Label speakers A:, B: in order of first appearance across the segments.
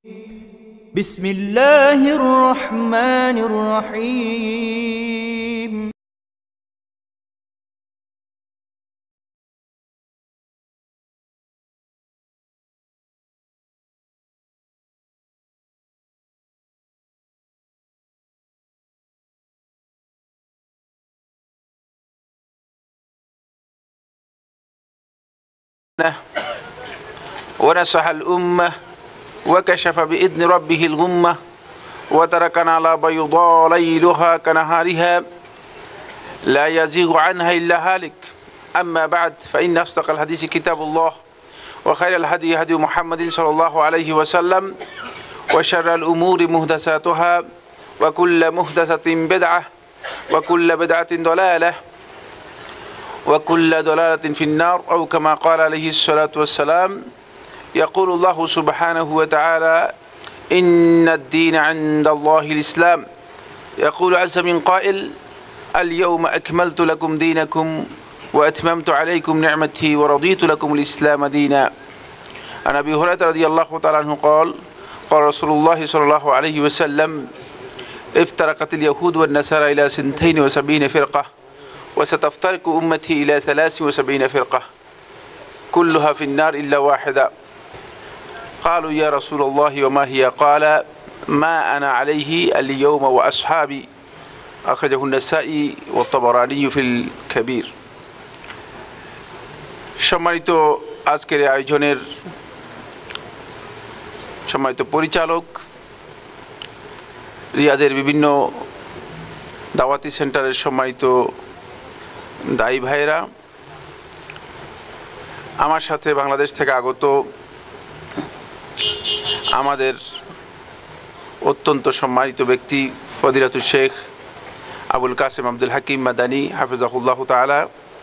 A: بسم الله الرحمن الرحيم
B: ونصح الأمة وكشف بإذن ربه الغمة وتركنا على بيضاء ليلها كنهارها لا يزيغ عنها إلا هالك. أما بعد فإن أصدق الحديث كتاب الله وخير الهدي هدي محمد صلى الله عليه وسلم وشر الأمور محدثاتها وكل محدثة بدعة وكل بدعة ضلالة وكل ضلالة في النار أو كما قال عليه الصلاة والسلام. يقول الله سبحانه وتعالى إن الدين عند الله الإسلام. يقول عز من قائل اليوم أكملت لكم دينكم وأتممت عليكم نعمتي ورضيت لكم الإسلام دينا. عن أبي هريرة رضي الله تعالى عنه قال قال رسول الله صلى الله عليه وسلم افترقت اليهود والنصارى إلى 72 فرقة وستفترق أمتي إلى 73 فرقة كلها في النار إلا واحدة. قالوا يا رسول الله وما هي؟ قال ما أنا عليه اليوم وأصحابي أخرجه النسائي والطبراني في الكبير. সম্মানিত আজকের আয়োজনের সম্মানিত পরিচালক, রিয়াদের বিভিন্ন দাওয়াতি সেন্টারের সম্মানিত দায়ী ভাইয়েরা, আমার সাথে বাংলাদেশ থেকে আগত আমাদের অত্যন্ত সম্মানিত ব্যক্তি ফদিলাতুল শেখ আবুল কাসেম আব্দুল হাকিম মাদানী হাফিজাহুল্লাহ তাআলা,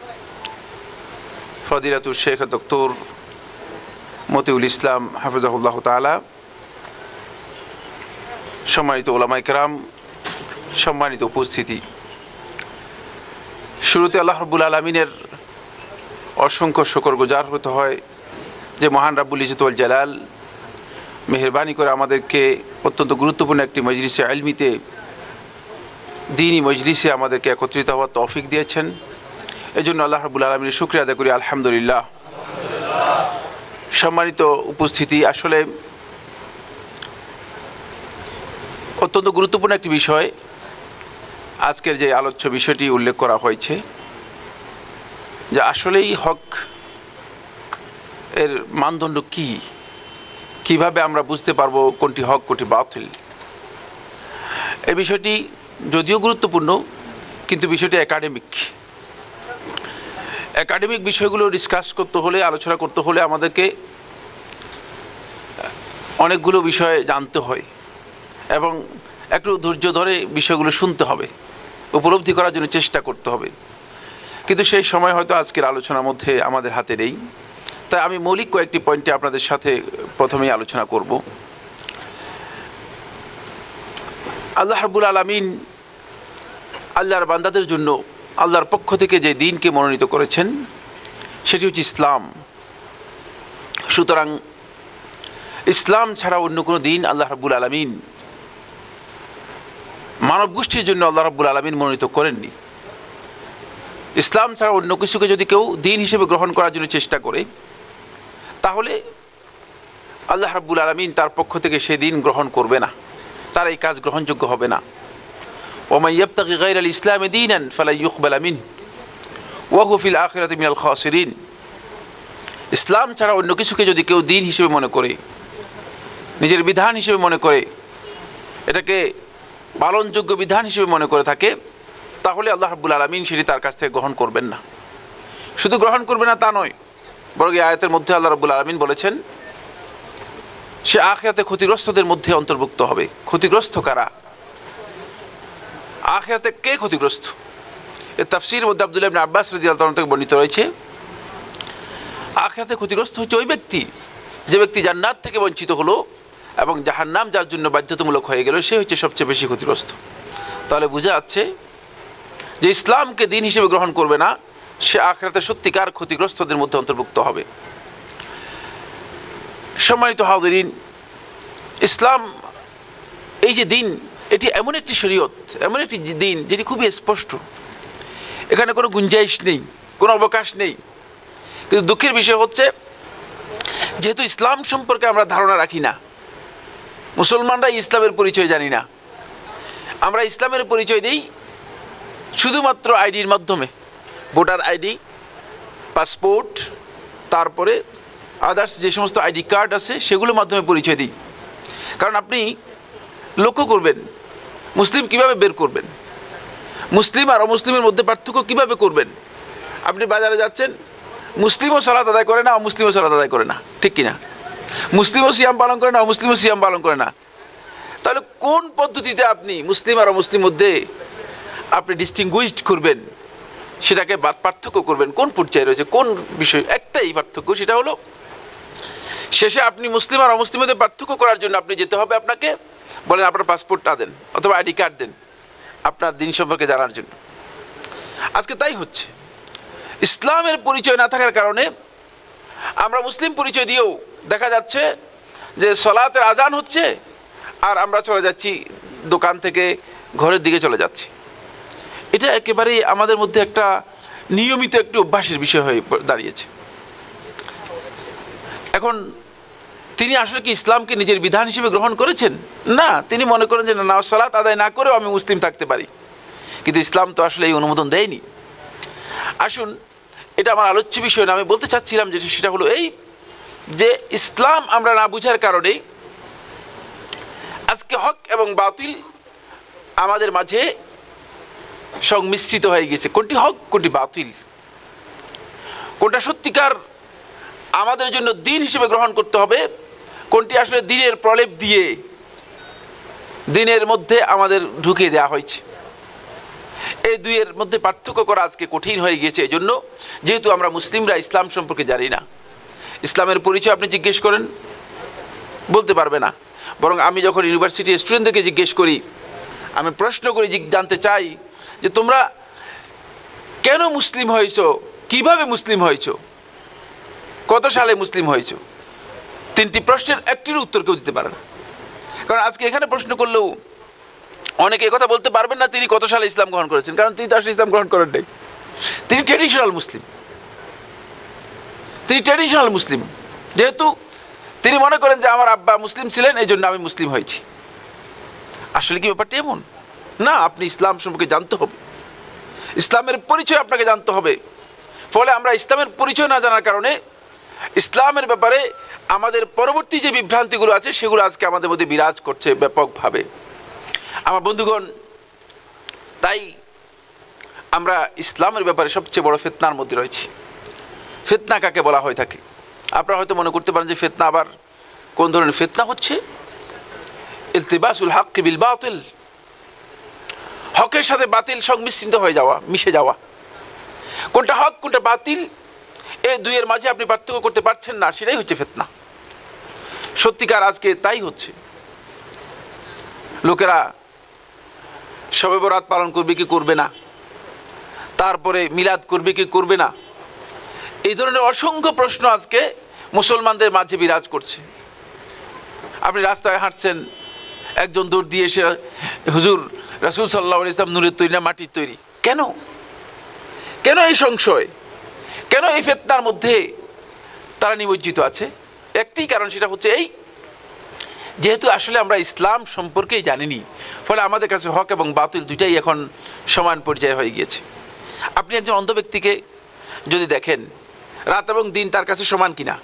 B: ফদিলাতুল শেখ ডক্টর মতিউল ইসলাম হাফিজাহুল্লাহ তাআলা, সম্মানিত উলামায়ে কেরাম, সম্মানিত উপস্থিতি, শুরুতে আল্লাহ রাব্বুল আলামিনের অসংখ্য শুকরগুজার হতে হয় যে মহান রাব্বুল ইজ্জত ওয়াল জালাল মেহেরবানি করে আমাদেরকে অত্যন্ত গুরুত্বপূর্ণ একটি মজলিসে ইলমিতে, দ্বীনি মজলিসে আমাদেরকে একত্রিত হওয়ার তৌফিক দিয়েছেন। এজন্য আল্লাহ রাব্বুল আলামিনের শুকরিয়া আদায় করি, আলহামদুলিল্লাহ। সম্মানিত উপস্থিতি, আসলে অত্যন্ত গুরুত্বপূর্ণ একটি বিষয় আজকের যে আলোচ্য বিষয়টি উল্লেখ করা হয়েছে, যে আসলেই হক এর মানদণ্ড কি, কিভাবে আমরা বুঝতে পারবো কোনটি হক কোনটি বাতিল। এই বিষয়টি যদিও গুরুত্বপূর্ণ, কিন্তু বিষয়টি একাডেমিক বিষয়গুলো ডিসকাস করতে হলে, আলোচনা করতে হলে আমাদেরকে অনেকগুলো বিষয় জানতে হয় এবং একটু ধৈর্য ধরে বিষয়গুলো শুনতে হবে, উপলব্ধি করার জন্য চেষ্টা করতে হবে। কিন্তু সেই সময় হয়তো আজকের আলোচনার মধ্যে আমাদের হাতে নেই। তাই আমি মৌলিক কয়েকটি পয়েন্টে আপনাদের সাথে প্রথমেই আলোচনা করব। আল্লাহ রাব্বুল আলামিন আল্লাহর বান্দাদের জন্য আল্লাহর পক্ষ থেকে যে দিনকে মনোনীত করেছেন সেটি হচ্ছে ইসলাম। সুতরাং ইসলাম ছাড়া অন্য কোনো দিন আল্লাহ রাব্বুল আলামিন মানব গোষ্ঠীর জন্য আল্লাহ রাব্বুল আলামিন মনোনীত করেননি। ইসলাম ছাড়া অন্য কিছুকে যদি কেউ দিন হিসেবে গ্রহণ করার জন্য চেষ্টা করে, তাহলে আল্লাহ রাব্বুল আলামিন তার পক্ষ থেকে সেই দিন গ্রহণ করবে না, তার এই কাজ গ্রহণযোগ্য হবে না। ওয়া মান ইয়াবতাগি গায়রাল ইসলামি দীনান ফালা ইউকবালা মিনহু ওয়া হুয়া ফিল আখিরাতি মিনাল খাসিরিন। ইসলাম ছাড়া অন্য কিছুকে যদি কেউ দিন হিসেবে মনে করে, নিজের বিধান হিসেবে মনে করে, এটাকে পালনযোগ্য বিধান হিসেবে মনে করে থাকে, তাহলে আল্লাহ রাব্বুল আলামিন সেটি তার কাছ থেকে গ্রহণ করবেন না। শুধু গ্রহণ করবে না তা নয়, বরং এই আয়াতের মধ্যে আল্লাহ রাব্বুল আলামিন বলেছেন সে আখিরাতে ক্ষতিগ্রস্তদের মধ্যে অন্তর্ভুক্ত হবে। ক্ষতিগ্রস্ত কারা? আখিরাতে কে ক্ষতিগ্রস্ত? এর তাফসীরের মধ্যে আব্দুল্লাহ ইবনে আব্বাস রাদিয়াল্লাহু আনহু থেকে বর্ণিত রয়েছে, আখিরাতে ক্ষতিগ্রস্ত হচ্ছে ওই ব্যক্তি যে ব্যক্তি জান্নাত থেকে বঞ্চিত হলো এবং জাহান্নাম যার জন্য বাধ্যতামূলক হয়ে গেল, সে হচ্ছে সবচেয়ে বেশি ক্ষতিগ্রস্ত। তাহলে বোঝা যাচ্ছে যে ইসলামকে দিন হিসেবে গ্রহণ করবে না, সে আখিরাতে সত্যিকার ক্ষতিগ্রস্তদের মধ্যে অন্তর্ভুক্ত হবে। সম্মানিত হাজিরিন, ইসলাম এই যে দিন, এটি এমন একটি শরীয়ত, এমন একটি দিন যেটি খুবই স্পষ্ট, এখানে কোনো গুঞ্জাইশ নেই, কোনো অবকাশ নেই। কিন্তু দুঃখের বিষয় হচ্ছে, যেহেতু ইসলাম সম্পর্কে আমরা ধারণা রাখি না, মুসলমানরা ইসলামের পরিচয় জানি না, আমরা ইসলামের পরিচয় দিই শুধুমাত্র আইডির মাধ্যমে, ভোটার আইডি, পাসপোর্ট, তারপরে আদার্স যে সমস্ত আইডি কার্ড আছে সেগুলোর মাধ্যমে পরিচয় দিই। কারণ আপনি লক্ষ্য করবেন, মুসলিম কিভাবে বের করবেন, মুসলিম আর অমুসলিমের মধ্যে পার্থক্য কিভাবে করবেন? আপনি বাজারে যাচ্ছেন, মুসলিমও সালাত আদায় করে না, অমুসলিমও সালাত আদায় করে না, ঠিক কিনা? মুসলিমও সিয়াম পালন করে না, অমুসলিমও সিয়াম পালন করে না। তাহলে কোন পদ্ধতিতে আপনি মুসলিম আর অমুসলিম মধ্যে আপনি ডিস্টিংগুইশড করবেন, সেটাকে পার্থক্য করবেন? কোন পর্যায়ে রয়েছে, কোন বিষয়? একটাই পার্থক্য, সেটা হলো শেষে আপনি মুসলিম আর অমুসলিম মধ্যে পার্থক্য করার জন্য আপনি যেতে হবে, আপনাকে বলেন আপনার পাসপোর্টটা দেন অথবা আইডি কার্ড দেন আপনার দিন সম্পর্কে জানার জন্য। আজকে তাই হচ্ছে, ইসলামের পরিচয় না থাকার কারণে আমরা মুসলিম পরিচয় দিয়েও দেখা যাচ্ছে যে সলাতের আজান হচ্ছে আর আমরা চলে যাচ্ছি দোকান থেকে ঘরের দিকে চলে যাচ্ছি। এটা একেবারেই আমাদের মধ্যে একটা নিয়মিত একটি অভ্যাসের বিষয় হয়ে দাঁড়িয়েছে। এখন তিনি আসলে কি ইসলামকে নিজের বিধান হিসেবে গ্রহণ করেছেন? না, তিনি মনে করেন যে না, সালাত আদায় না করেও আমি মুসলিম থাকতে পারি, কিন্তু ইসলাম তো আসলে এই অনুমোদন দেয়নি। আসুন, এটা আমার আলোচ্য বিষয় না, আমি বলতে চাচ্ছিলাম যে সেটা হলো এই যে ইসলাম আমরা না বুঝার কারণে আজকে হক এবং বাতিল আমাদের মাঝে সংমিশ্রিত হয়ে গেছে। কোনটি হক, কোনটি বাতিল, কোনটা সত্যিকার আমাদের জন্য দিন হিসেবে গ্রহণ করতে হবে, কোনটি আসলে দিনের প্রলেপ দিয়ে দিনের মধ্যে আমাদের ঢুকিয়ে দেওয়া হয়েছে, এই দুইয়ের মধ্যে পার্থক্য করা আজকে কঠিন হয়ে গিয়েছে। এই জন্য যেহেতু আমরা মুসলিমরা ইসলাম সম্পর্কে জানি না, ইসলামের পরিচয় আপনি জিজ্ঞেস করেন বলতে পারবে না। বরং আমি যখন ইউনিভার্সিটি স্টুডেন্টদেরকে জিজ্ঞেস করি, আমি প্রশ্ন করি, জানতে চাই যে তোমরা কেন মুসলিম হয়েছো, কিভাবে মুসলিম হয়েছো, কত সালে মুসলিম হয়েছো, তিনটি প্রশ্নের একটির উত্তর কেউ দিতে পারে না। কারণ আজকে এখানে প্রশ্ন করলেও অনেকে কথা বলতে পারবেন না তিনি কত সালে ইসলাম গ্রহণ করেছেন, কারণ তিনি তো আসলে ইসলাম গ্রহণ করেন নাই। তিনি ট্র্যাডিশনাল মুসলিম, তিনি ট্র্যাডিশনাল মুসলিম, যেহেতু তিনি মনে করেন যে আমার আব্বা মুসলিম ছিলেন এই জন্য আমি মুসলিম হয়েছি। আসলে কি ব্যাপারটা এমন না? আপনি ইসলাম সম্পর্কে জানতে হবে, ইসলামের পরিচয় আপনাকে জানতে হবে। ফলে আমরা ইসলামের পরিচয় না জানার কারণে ইসলামের ব্যাপারে আমাদের পরবর্তী যে বিভ্রান্তিগুলো আছে সেগুলো আজকে আমাদের মধ্যে বিরাজ করছে ব্যাপকভাবে। আমার বন্ধুগণ, তাই আমরা ইসলামের ব্যাপারে সবচেয়ে বড় ফিতনার মধ্যে রয়েছি। ফিতনা কাকে বলা হয়ে থাকে? আপনারা হয়তো মনে করতে পারেন যে ফিতনা আবার কোন ধরনের ফিতনা হচ্ছে? ইলতিবাসুল হক বিল বাতিল, হকের সাথে বাতিল সংমিশ্রিত হয়ে যাওয়া, মিশে যাওয়া। কোনটা হক কোনটা বাতিল এই দুইয়ের মাঝে আপনি পার্থক্য করতে পারছেন না, সেটাই হচ্ছে ফিতনা। সত্যিকার আজকে তাই হচ্ছে। লোকেরা শবে বরাত পালন করবে কি করবে না, তারপরে মিলাদ করবে কি করবে না, এই ধরনের অসংখ্য প্রশ্ন আজকে মুসলমানদের মাঝে বিরাজ করছে। আপনি রাস্তায় হাঁটছেন, একজন দৌড় দিয়ে এসে হুজুর রাসূল সাল্লাল্লাহু আলাইহি ওয়াসাল্লাম নূরের তৈরি না মাটির তৈরি? কেন কেন এই সংশয়, কেন এই ফিতনার মধ্যে তারা নিমজ্জিত আছে? একটি কারণ, সেটা হচ্ছে এই, যেহেতু আসলে আমরা ইসলাম সম্পর্কেই জানিনি, ফলে আমাদের কাছে হক এবং বাতিল দুইটাই এখন সমান পর্যায়ে হয়ে গিয়েছে। আপনি একজন অন্ধ ব্যক্তিকে যদি দেখেন, রাত এবং দিন তার কাছে সমান কিনা?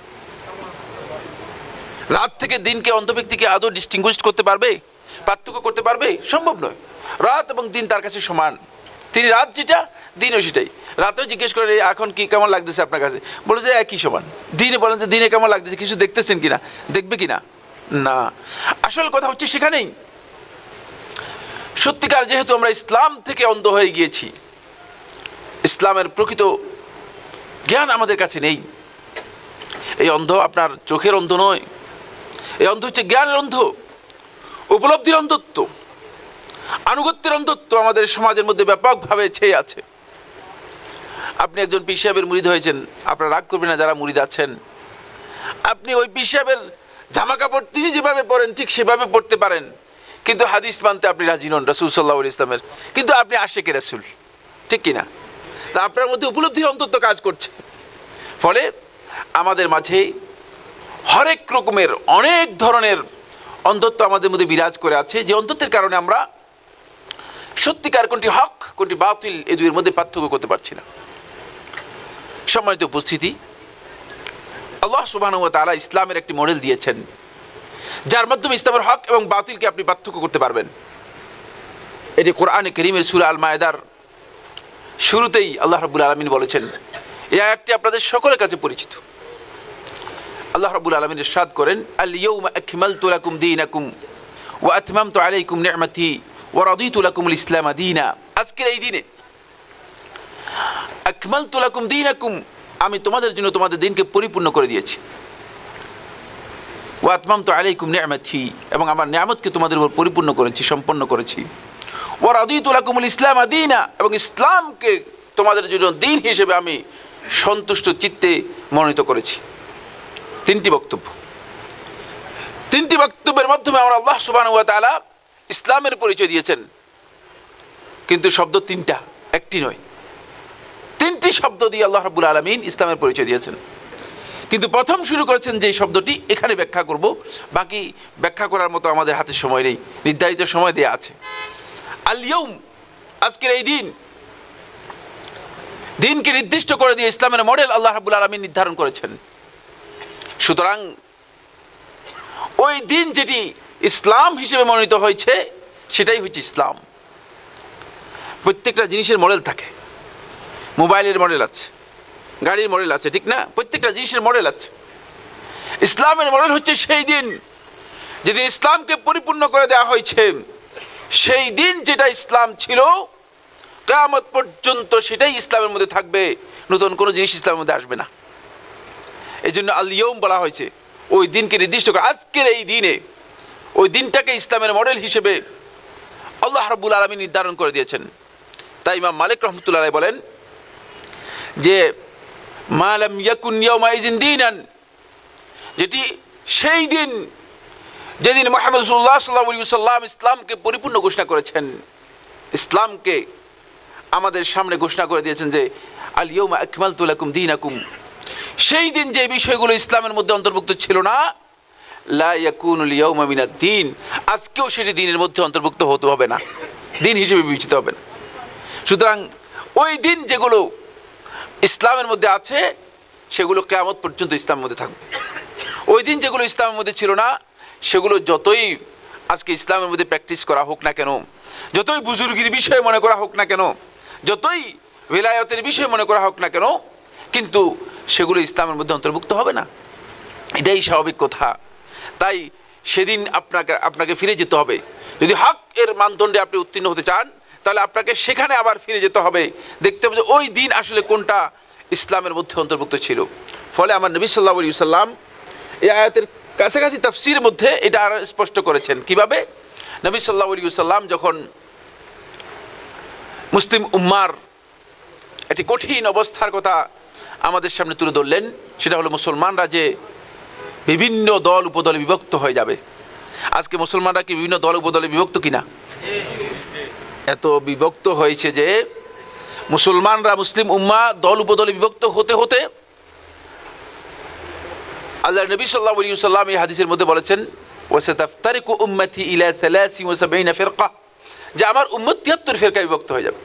B: রাত থেকে দিনকে অন্ধ ব্যক্তিকে আদৌ ডিস্টিংগুইশ করতে পারবে, পার্থক্য করতে পারবে? সম্ভব নয়। রাত এবং দিন তার কাছে সমান, তিনি রাত যেটা দিনও সেটাই। রাতেও জিজ্ঞেস করে এখন কি কেমন লাগতেছে আপনার কাছে, বলে যে একই সমান। দিনে বলেন যে দিনে কেমন লাগতেছে, কিছু দেখতেছেন কিনা, দেখবে কিনা? না। আসল কথা হচ্ছে সেখানেই, সত্যিকার যেহেতু আমরা ইসলাম থেকে অন্ধ হয়ে গিয়েছি, ইসলামের প্রকৃত জ্ঞান আমাদের কাছে নেই। এই অন্ধ আপনার চোখের অন্ধ নয়, এই অন্ধ হচ্ছে জ্ঞানের অন্ধ, উপলব্ধির অন্ধত্ব, আনুগত্যের অন্ধত্ব আমাদের সমাজের মধ্যে ব্যাপকভাবে ছেয়ে আছে। আপনি একজন পীর সাহেবের মুরিদ হয়েছেন, আপনারা রাগ করবেন না যারা মুরিদ আছেন, আপনি ওই পীর সাহেবের জামা কাপড় তিনি যেভাবে পরেন ঠিক সেভাবে পড়তে পারেন, কিন্তু হাদিস মানতে আপনি রাজি নন রাসূল সাল্লাল্লাহু আলাইহি ইসলামের, কিন্তু আপনি আশিকে রাসূল, ঠিক কিনা? তা আপনার মধ্যে উপলব্ধির অন্তত কাজ করছে। ফলে আমাদের মাঝে হরেক রকমের অনেক ধরনের অন্ধত্ব আমাদের মধ্যে বিরাজ করে আছে, যে অন্ধত্বের কারণে আমরা সত্যিকার কোনটি হক কোনটি বাতিল এই দুইয়ের মধ্যে পার্থক্য করতে পারছি না। সম্মানিত উপস্থিতি, আল্লাহ সুবহানাহু ওয়া তাআলা ইসলামের একটি মডেল দিয়েছেন, যার মাধ্যমে ইসলামের হক এবং বাতিলকে আপনি পার্থক্য করতে পারবেন। এটি কোরআনে কারীমের সূরা আল মায়েদার শুরুতেই আল্লাহ রাব্বুল আলামিন বলেছেন। এই আয়াতটি আপনাদের সকলের কাছে পরিচিত। আল্লাহ রাব্বুল আলামিন ইরশাদ করেন, আল ইয়াউমা আকমালতু লাকুম দীনাকুম ওয়া আতমামতু আলাইকুম নি'মাতি ওয়া রাদিতু লাকুমুল ইসলাম দীনা। আজকের এই দিনে আকমালতু লাকুম দীনাকুম, আমি তোমাদের জন্য তোমাদের দিনকে পরিপূর্ণ করে দিয়েছি। ওয়া আতমামতু আলাইকুম নি'মাতি, এবং আমার নিয়ামতকে তোমাদের উপর পরিপূর্ণ করেছি, সম্পন্ন করেছি। ওয়া রাদিতু লাকুমুল ইসলাম দীনা, এবং ইসলামকে তোমাদের জন্য দিন হিসেবে আমি সন্তুষ্ট চিত্তে মনোনীত করেছি। তিনটি বক্তব্য, তিনটি বক্তব্যের মাধ্যমে আমরা আল্লাহ সুবহানাহু ওয়া তাআলা ইসলামের পরিচয় দিয়েছেন। কিন্তু শব্দ তিনটা, একটি নয়, তিনটি শব্দ দিয়ে আল্লাহ রাব্বুল আলামিন ইসলামের পরিচয় দিয়েছেন। কিন্তু প্রথম শুরু করেছেন যে শব্দটি, এখানে ব্যাখ্যা করব, বাকি ব্যাখ্যা করার মতো আমাদের হাতে সময় নেই, নির্ধারিত সময় দেয়া আছে। আল ইয়াউম, আজকের এই দিন, দিনকে নির্দিষ্ট করে দিয়ে ইসলামের মডেল আল্লাহ রাব্বুল আলামিন নির্ধারণ করেছেন। সুতরাং ওই দিন যেটি ইসলাম হিসেবে মনোনীত হয়েছে সেটাই হচ্ছে ইসলাম। প্রত্যেকটা জিনিসের মডেল থাকে, মোবাইলের মডেল আছে, গাড়ির মডেল আছে, ঠিক না? প্রত্যেকটা জিনিসের মডেল আছে। ইসলামের মডেল হচ্ছে সেই দিন যেদিন ইসলামকে পরিপূর্ণ করে দেওয়া হয়েছে। সেই দিন যেটা ইসলাম ছিল, কিয়ামত পর্যন্ত সেটাই ইসলামের মধ্যে থাকবে, নতুন কোনো জিনিস ইসলামের মধ্যে আসবে না। এই জন্য আল ইয়াউম বলা হয়েছে, ওই দিনকে নির্দিষ্ট করে। আজকের এই দিনে ওই দিনটাকে ইসলামের মডেল হিসেবে আল্লাহ রাব্বুল আলামিন নির্ধারণ করে দিয়েছেন। তাই ইমাম মালিক রাহমাতুল্লাহ আলাইহি বলেন যে মা লাম ইয়াকুন ইয়াউমাইযিন দীনান, যেটি সেই দিন যেদিন মুহাম্মদ সাল্লাল্লাহু আলাইহি ওয়াসাল্লাম ইসলামকে পরিপূর্ণ ঘোষণা করেছেন, ইসলামকে আমাদের সামনে ঘোষণা করে দিয়েছেন যে আল ইয়াউমা আকমালতু লাকুম দীনাকুম। সেই দিন যে বিষয়গুলো ইসলামের মধ্যে অন্তর্ভুক্ত ছিল না, লা ইয়াকুনুল ইয়াউমা মিনাদ দীন, আজকেও সেটি দিনের মধ্যে অন্তর্ভুক্ত হতে হবে না, দিন হিসেবে বিবেচিত হবে না। সুতরাং ওই দিন যেগুলো ইসলামের মধ্যে আছে সেগুলো কিয়ামত পর্যন্ত ইসলামের মধ্যে থাকবে। ওই দিন যেগুলো ইসলামের মধ্যে ছিল না সেগুলো যতই আজকে ইসলামের মধ্যে প্র্যাকটিস করা হোক না কেন, যতই বুজুর্গির বিষয় মনে করা হোক না কেন, যতই ভিলায়তের বিষয় মনে করা হোক না কেন, কিন্তু সেগুলো ইসলামের মধ্যে অন্তর্ভুক্ত হবে না। এটাই স্বাভাবিক কথা। তাই সেদিন আপনাকে ফিরে যেতে হবে। যদি হক এর মানদণ্ডে আপনি উত্তীর্ণ হতে চান, তাহলে আপনাকে সেখানে আবার ফিরে যেতে হবে, দেখতে হবে যে ওই দিন আসলে কোনটা ইসলামের মধ্যে অন্তর্ভুক্ত ছিল। ফলে আমার নবী সাল্লাল্লাহু আলাইহি ওয়াসাল্লাম এই আয়াতের কাছাকাছি তাফসীরের মধ্যে এটা আরো স্পষ্ট করেছেন। কিভাবে? নবী সাল্লাল্লাহু আলাইহি ওয়াসাল্লাম যখন মুসলিম উম্মার একটি কঠিন অবস্থার কথা আমাদের সামনে তুলে ধরলেন, সেটা হলো মুসলমানরা যে বিভিন্ন দল উপদলে বিভক্ত হয়ে যাবে। আজকে মুসলমানরা কি বিভিন্ন দল উপদলে বিভক্ত কিনা? এত বিভক্ত হয়েছে যে মুসলমানরা, মুসলিম উম্মাহ দল উপদলে বিভক্ত হতে হতে আল্লাহ নবী সাল্লাল্লাহু আলাইহি ওয়াসাল্লাম এই হাদিসের মধ্যে বলেছেন, ওয়াসাতাফতারিকু উম্মতি ইলা 73 ফিরকা, যে আমার উম্মত 73 ফিরকায় বিভক্ত হয়ে যাবে।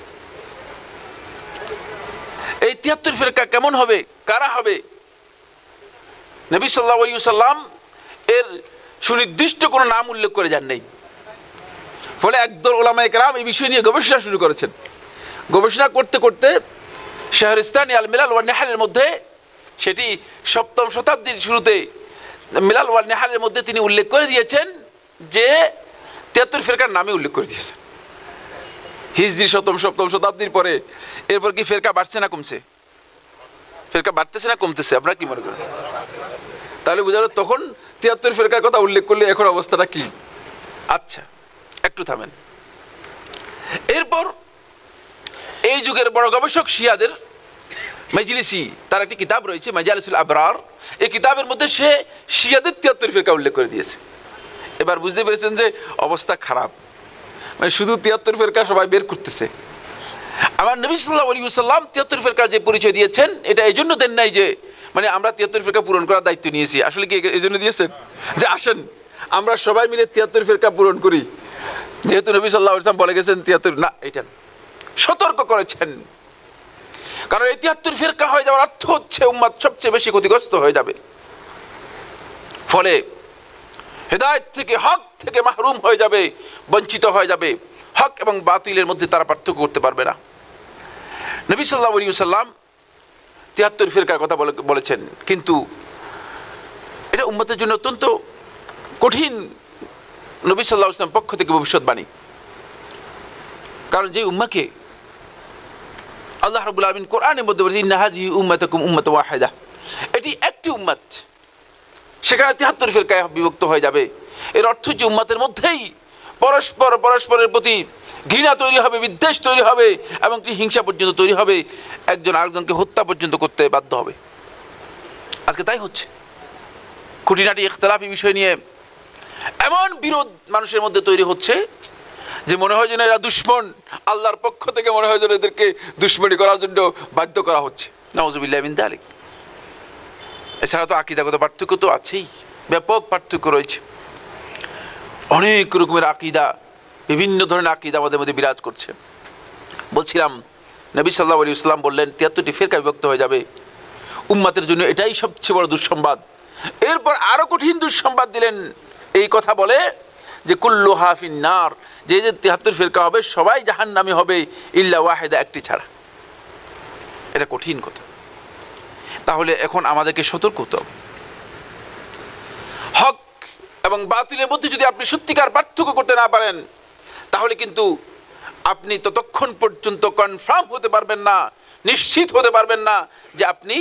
B: এই 73 ফিরকা কেমন হবে, কারা হবে? নবী সাল্লাল্লাহু আলাইহি ওয়াসাল্লাম এর সুনির্দিষ্ট কোনো নাম উল্লেখ করে যান নাই। ফলে একদল উলামায়ে কেরাম এই বিষয় নিয়ে গবেষণা শুরু করেছেন। গবেষণা করতে করতে শাহরিস্তানি আল মিলাল ওয়ান নিহালের মধ্যে, সেটি 7ম শতাব্দীর শুরুতে মিলাল ওয়ান নিহালের মধ্যে তিনি উল্লেখ করে দিয়েছেন যে 73 ফিরকার নামে উল্লেখ করে দিয়েছেন। হিজরি 7ম শতাব্দীর পরে এরপর কি ফিরকা বাড়ছে না কমছে? ফিরকা বাড়তেছে না কমতেছে? আপনারা কি মনে করেন? তাহলে বোঝা গেল তখন 73 ফিরকার কথা উল্লেখ করলে এখন অবস্থাটা কি। আচ্ছা, একটু থামেন। এরপর এই যুগের বড় গবেষক শিয়াদের মজলিসি তার একটি কিতাব রয়েছে মাজালিসুল আবরার, এই কিতাবের মধ্যে সে শিয়াদের 73 ফিরকা উল্লেখ করে দিয়েছে। এবার বুঝতে পেরেছেন যে অবস্থা খারাপ, মানে শুধু 73 ফিরকা সবাই বের করতেছে। আমার নবী সাল্লাল্লাহু আলাইহি ওয়াসাল্লাম 73 ফিরকার যে পরিচয় দিয়েছেন এটা এই জন্য দেন নাই যে মানে আমরা 73 ফিরকা পূরণ করার দায়িত্ব নিয়েছি, আসলে কি এই জন্য দিয়েছেন যে আসেন আমরা সবাই মিলে 73 ফিরকা পূরণ করি, যেহেতু নবী সাল্লাল্লাহু আলাইহি ওয়াসাল্লাম বলে গেছেন 73 না, এটা সতর্ক করেছেন। কারণ এই 73 ফিরকা হয়ে যাওয়ার অর্থ হচ্ছে উম্মত সবচেয়ে বেশি ক্ষতিগ্রস্ত হয়ে যাবে, ফলে হেদায়েত থেকে হক থেকে মাহরুম হয়ে যাবে, বঞ্চিত হয়ে যাবে, হক এবং বাতিলের মধ্যে তারা পার্থক্য করতে পারবে না। নবী সাল্লাল্লাহু আলাইহি ওয়াসাল্লাম 73 ফিরকার কথা বলেছেন, কিন্তু এটা উম্মতের জন্য অত্যন্ত কঠিন নবী সাল্লাল্লাহু আলাইহি ওয়াসাল্লাম পক্ষ থেকে ভবিষ্যৎবাণী। কারণ যে উম্মাকে আল্লাহ রাব্বুল আলামিন কোরআনের মধ্যে বলেছেন ইন্না হাযিহি উম্মাতুকুম উম্মাতুন ওয়াহিদা, এটি একটি উম্মত, সেখানে 73 ফিরকায় বিভক্ত হয়ে যাবে। এর অর্থ যে উম্মতের মধ্যেই পরস্পরের প্রতি ঘৃণা তৈরি হবে, বিদ্বেষ তৈরি হবে এবং হিংসা পর্যন্ত তৈরি হবে, একজন আরেকজনকে হত্যা পর্যন্ত করতে বাধ্য হবে। আজকে তাই হচ্ছে। খুঁটিনাটি ইখতিলাফি বিষয় নিয়ে এমন বিরোধ মানুষের মধ্যে তৈরি হচ্ছে যে মনে হয় যেন এরা দুশমন, আল্লাহর পক্ষ থেকে মনে হয় যেন এদেরকে দুশমনি করার জন্য বাধ্য করা হচ্ছে। নাউযুবিল্লাহি মিন যালিক। এছাড়া তো আকীদাগত পার্থক্য তো আছেই, ব্যাপক পার্থক্য রয়েছে, অনেক রকমের আকীদা, বিভিন্ন ধরনের আকীদা আমাদের মধ্যে বিরাজ করছে। বলছিলাম নবী সাল্লাল্লাহু আলাইহি ওয়াসাল্লাম বললেন 73টি ফিরকা বিভক্ত হয়ে যাবে, উম্মতের জন্য এটাই সবচেয়ে বড় দুঃসংবাদ। এরপর আরো কঠিন দুঃসংবাদ দিলেন, এই কথা বলে যে কুল্লুহা ফিন্নার, যে 73 ফিরকা হবে সবাই জাহান্নামী হবে ইল্লা ওয়াহিদা, একটি ছাড়া। এটা কঠিন কথা। তাহলে এখন আমাদেরকে সতর্ক হতে হবে। হক এবং বাতিলের মধ্যে যদি আপনি সত্যিকার পার্থক্য করতে না পারেন, তাহলে কিন্তু আপনি ততক্ষণ পর্যন্ত কনফার্ম হতে পারবেন না, নিশ্চিত হতে পারবেন না যে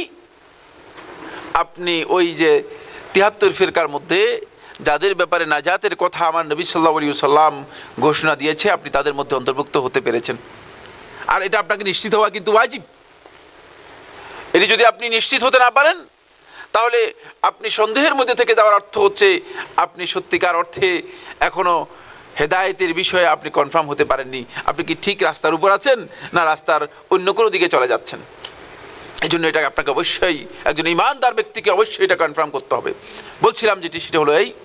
B: আপনি ওই যে 73 ফিরকার মধ্যে যাদের ব্যাপারে নাজাতের কথা আমার নবী সাল্লাল্লাহু আলাইহি ওয়াসাল্লাম ঘোষণা দিয়েছে, আপনি তাদের মধ্যে অন্তর্ভুক্ত হতে পেরেছেন। আর এটা আপনাকে নিশ্চিত হওয়া কিন্তু ওয়াজিব। এটি যদি আপনি নিশ্চিত হতে না পারেন, তাহলে আপনি সন্দেহের মধ্যে থেকে যাওয়ার অর্থ হচ্ছে আপনি সত্যিকার অর্থে এখনো হেদায়েতের বিষয়ে আপনি কনফার্ম হতে পারেননি। আপনি কি ঠিক রাস্তার উপর আছেন না রাস্তার অন্য কোনো দিকে চলে যাচ্ছেন? এই জন্য এটা আপনাকে অবশ্যই, একজন ঈমানদার ব্যক্তিকে অবশ্যই এটা কনফার্ম করতে হবে। বলছিলাম যেটি, সেটা হলো এই,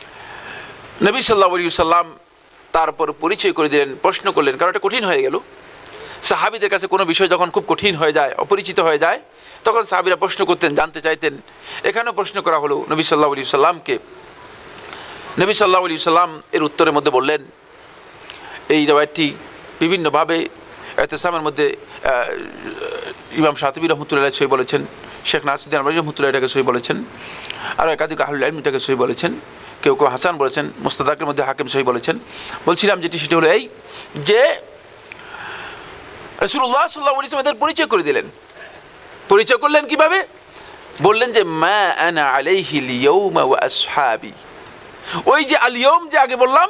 B: নবী সাল্লাল্লাহু আলাইহি ওয়াসাল্লাম তারপর পরিচয় করে দিলেন, প্রশ্ন করলেন, কারণ এটা কঠিন হয়ে গেল। সাহাবীদের কাছে কোনো বিষয় যখন খুব কঠিন হয়ে যায়, অপরিচিত হয়ে যায়, তখন সাহাবীরা প্রশ্ন করতেন, জানতে চাইতেন। এখানেও প্রশ্ন করা হলো নবী সাল্লাল্লাহু আলাইহি ওয়াসাল্লামকে। নবী সাল্লাল্লাহু আলাইহি ওয়াসাল্লাম এর উত্তরের মধ্যে বললেন, এই রাওয়ায়াতটি বিভিন্নভাবে ইতিসামের মধ্যে ইমাম শাতিবী রহমতুল্লাহ সহি বলেছেন, শেখ নাসিরুদ্দিন আলবানী রহমতুল্লাহ এটাকে সহি বলেছেন, আর একাধিক আহলুল ইলম এটাকে সহি বলেছেন, কেউ কেউ হাসান বলেছেন, মুস্তাদরাকের মধ্যে হাকিম সহি বলেছেন। বলছিলাম যেটি, সেটি হলো এই যে রাসূলুল্লাহ সাল্লাল্লাহু আলাইহি ওয়াসাল্লাম এদের পরিচয় করে দিলেন। পরিচয় করলেন কিভাবে? বললেন যে মা আনা আলাইহি আল-ইয়াউমা ওয়া আসহাবি। ওই যে আল ইয়াউম যে আগে বললাম,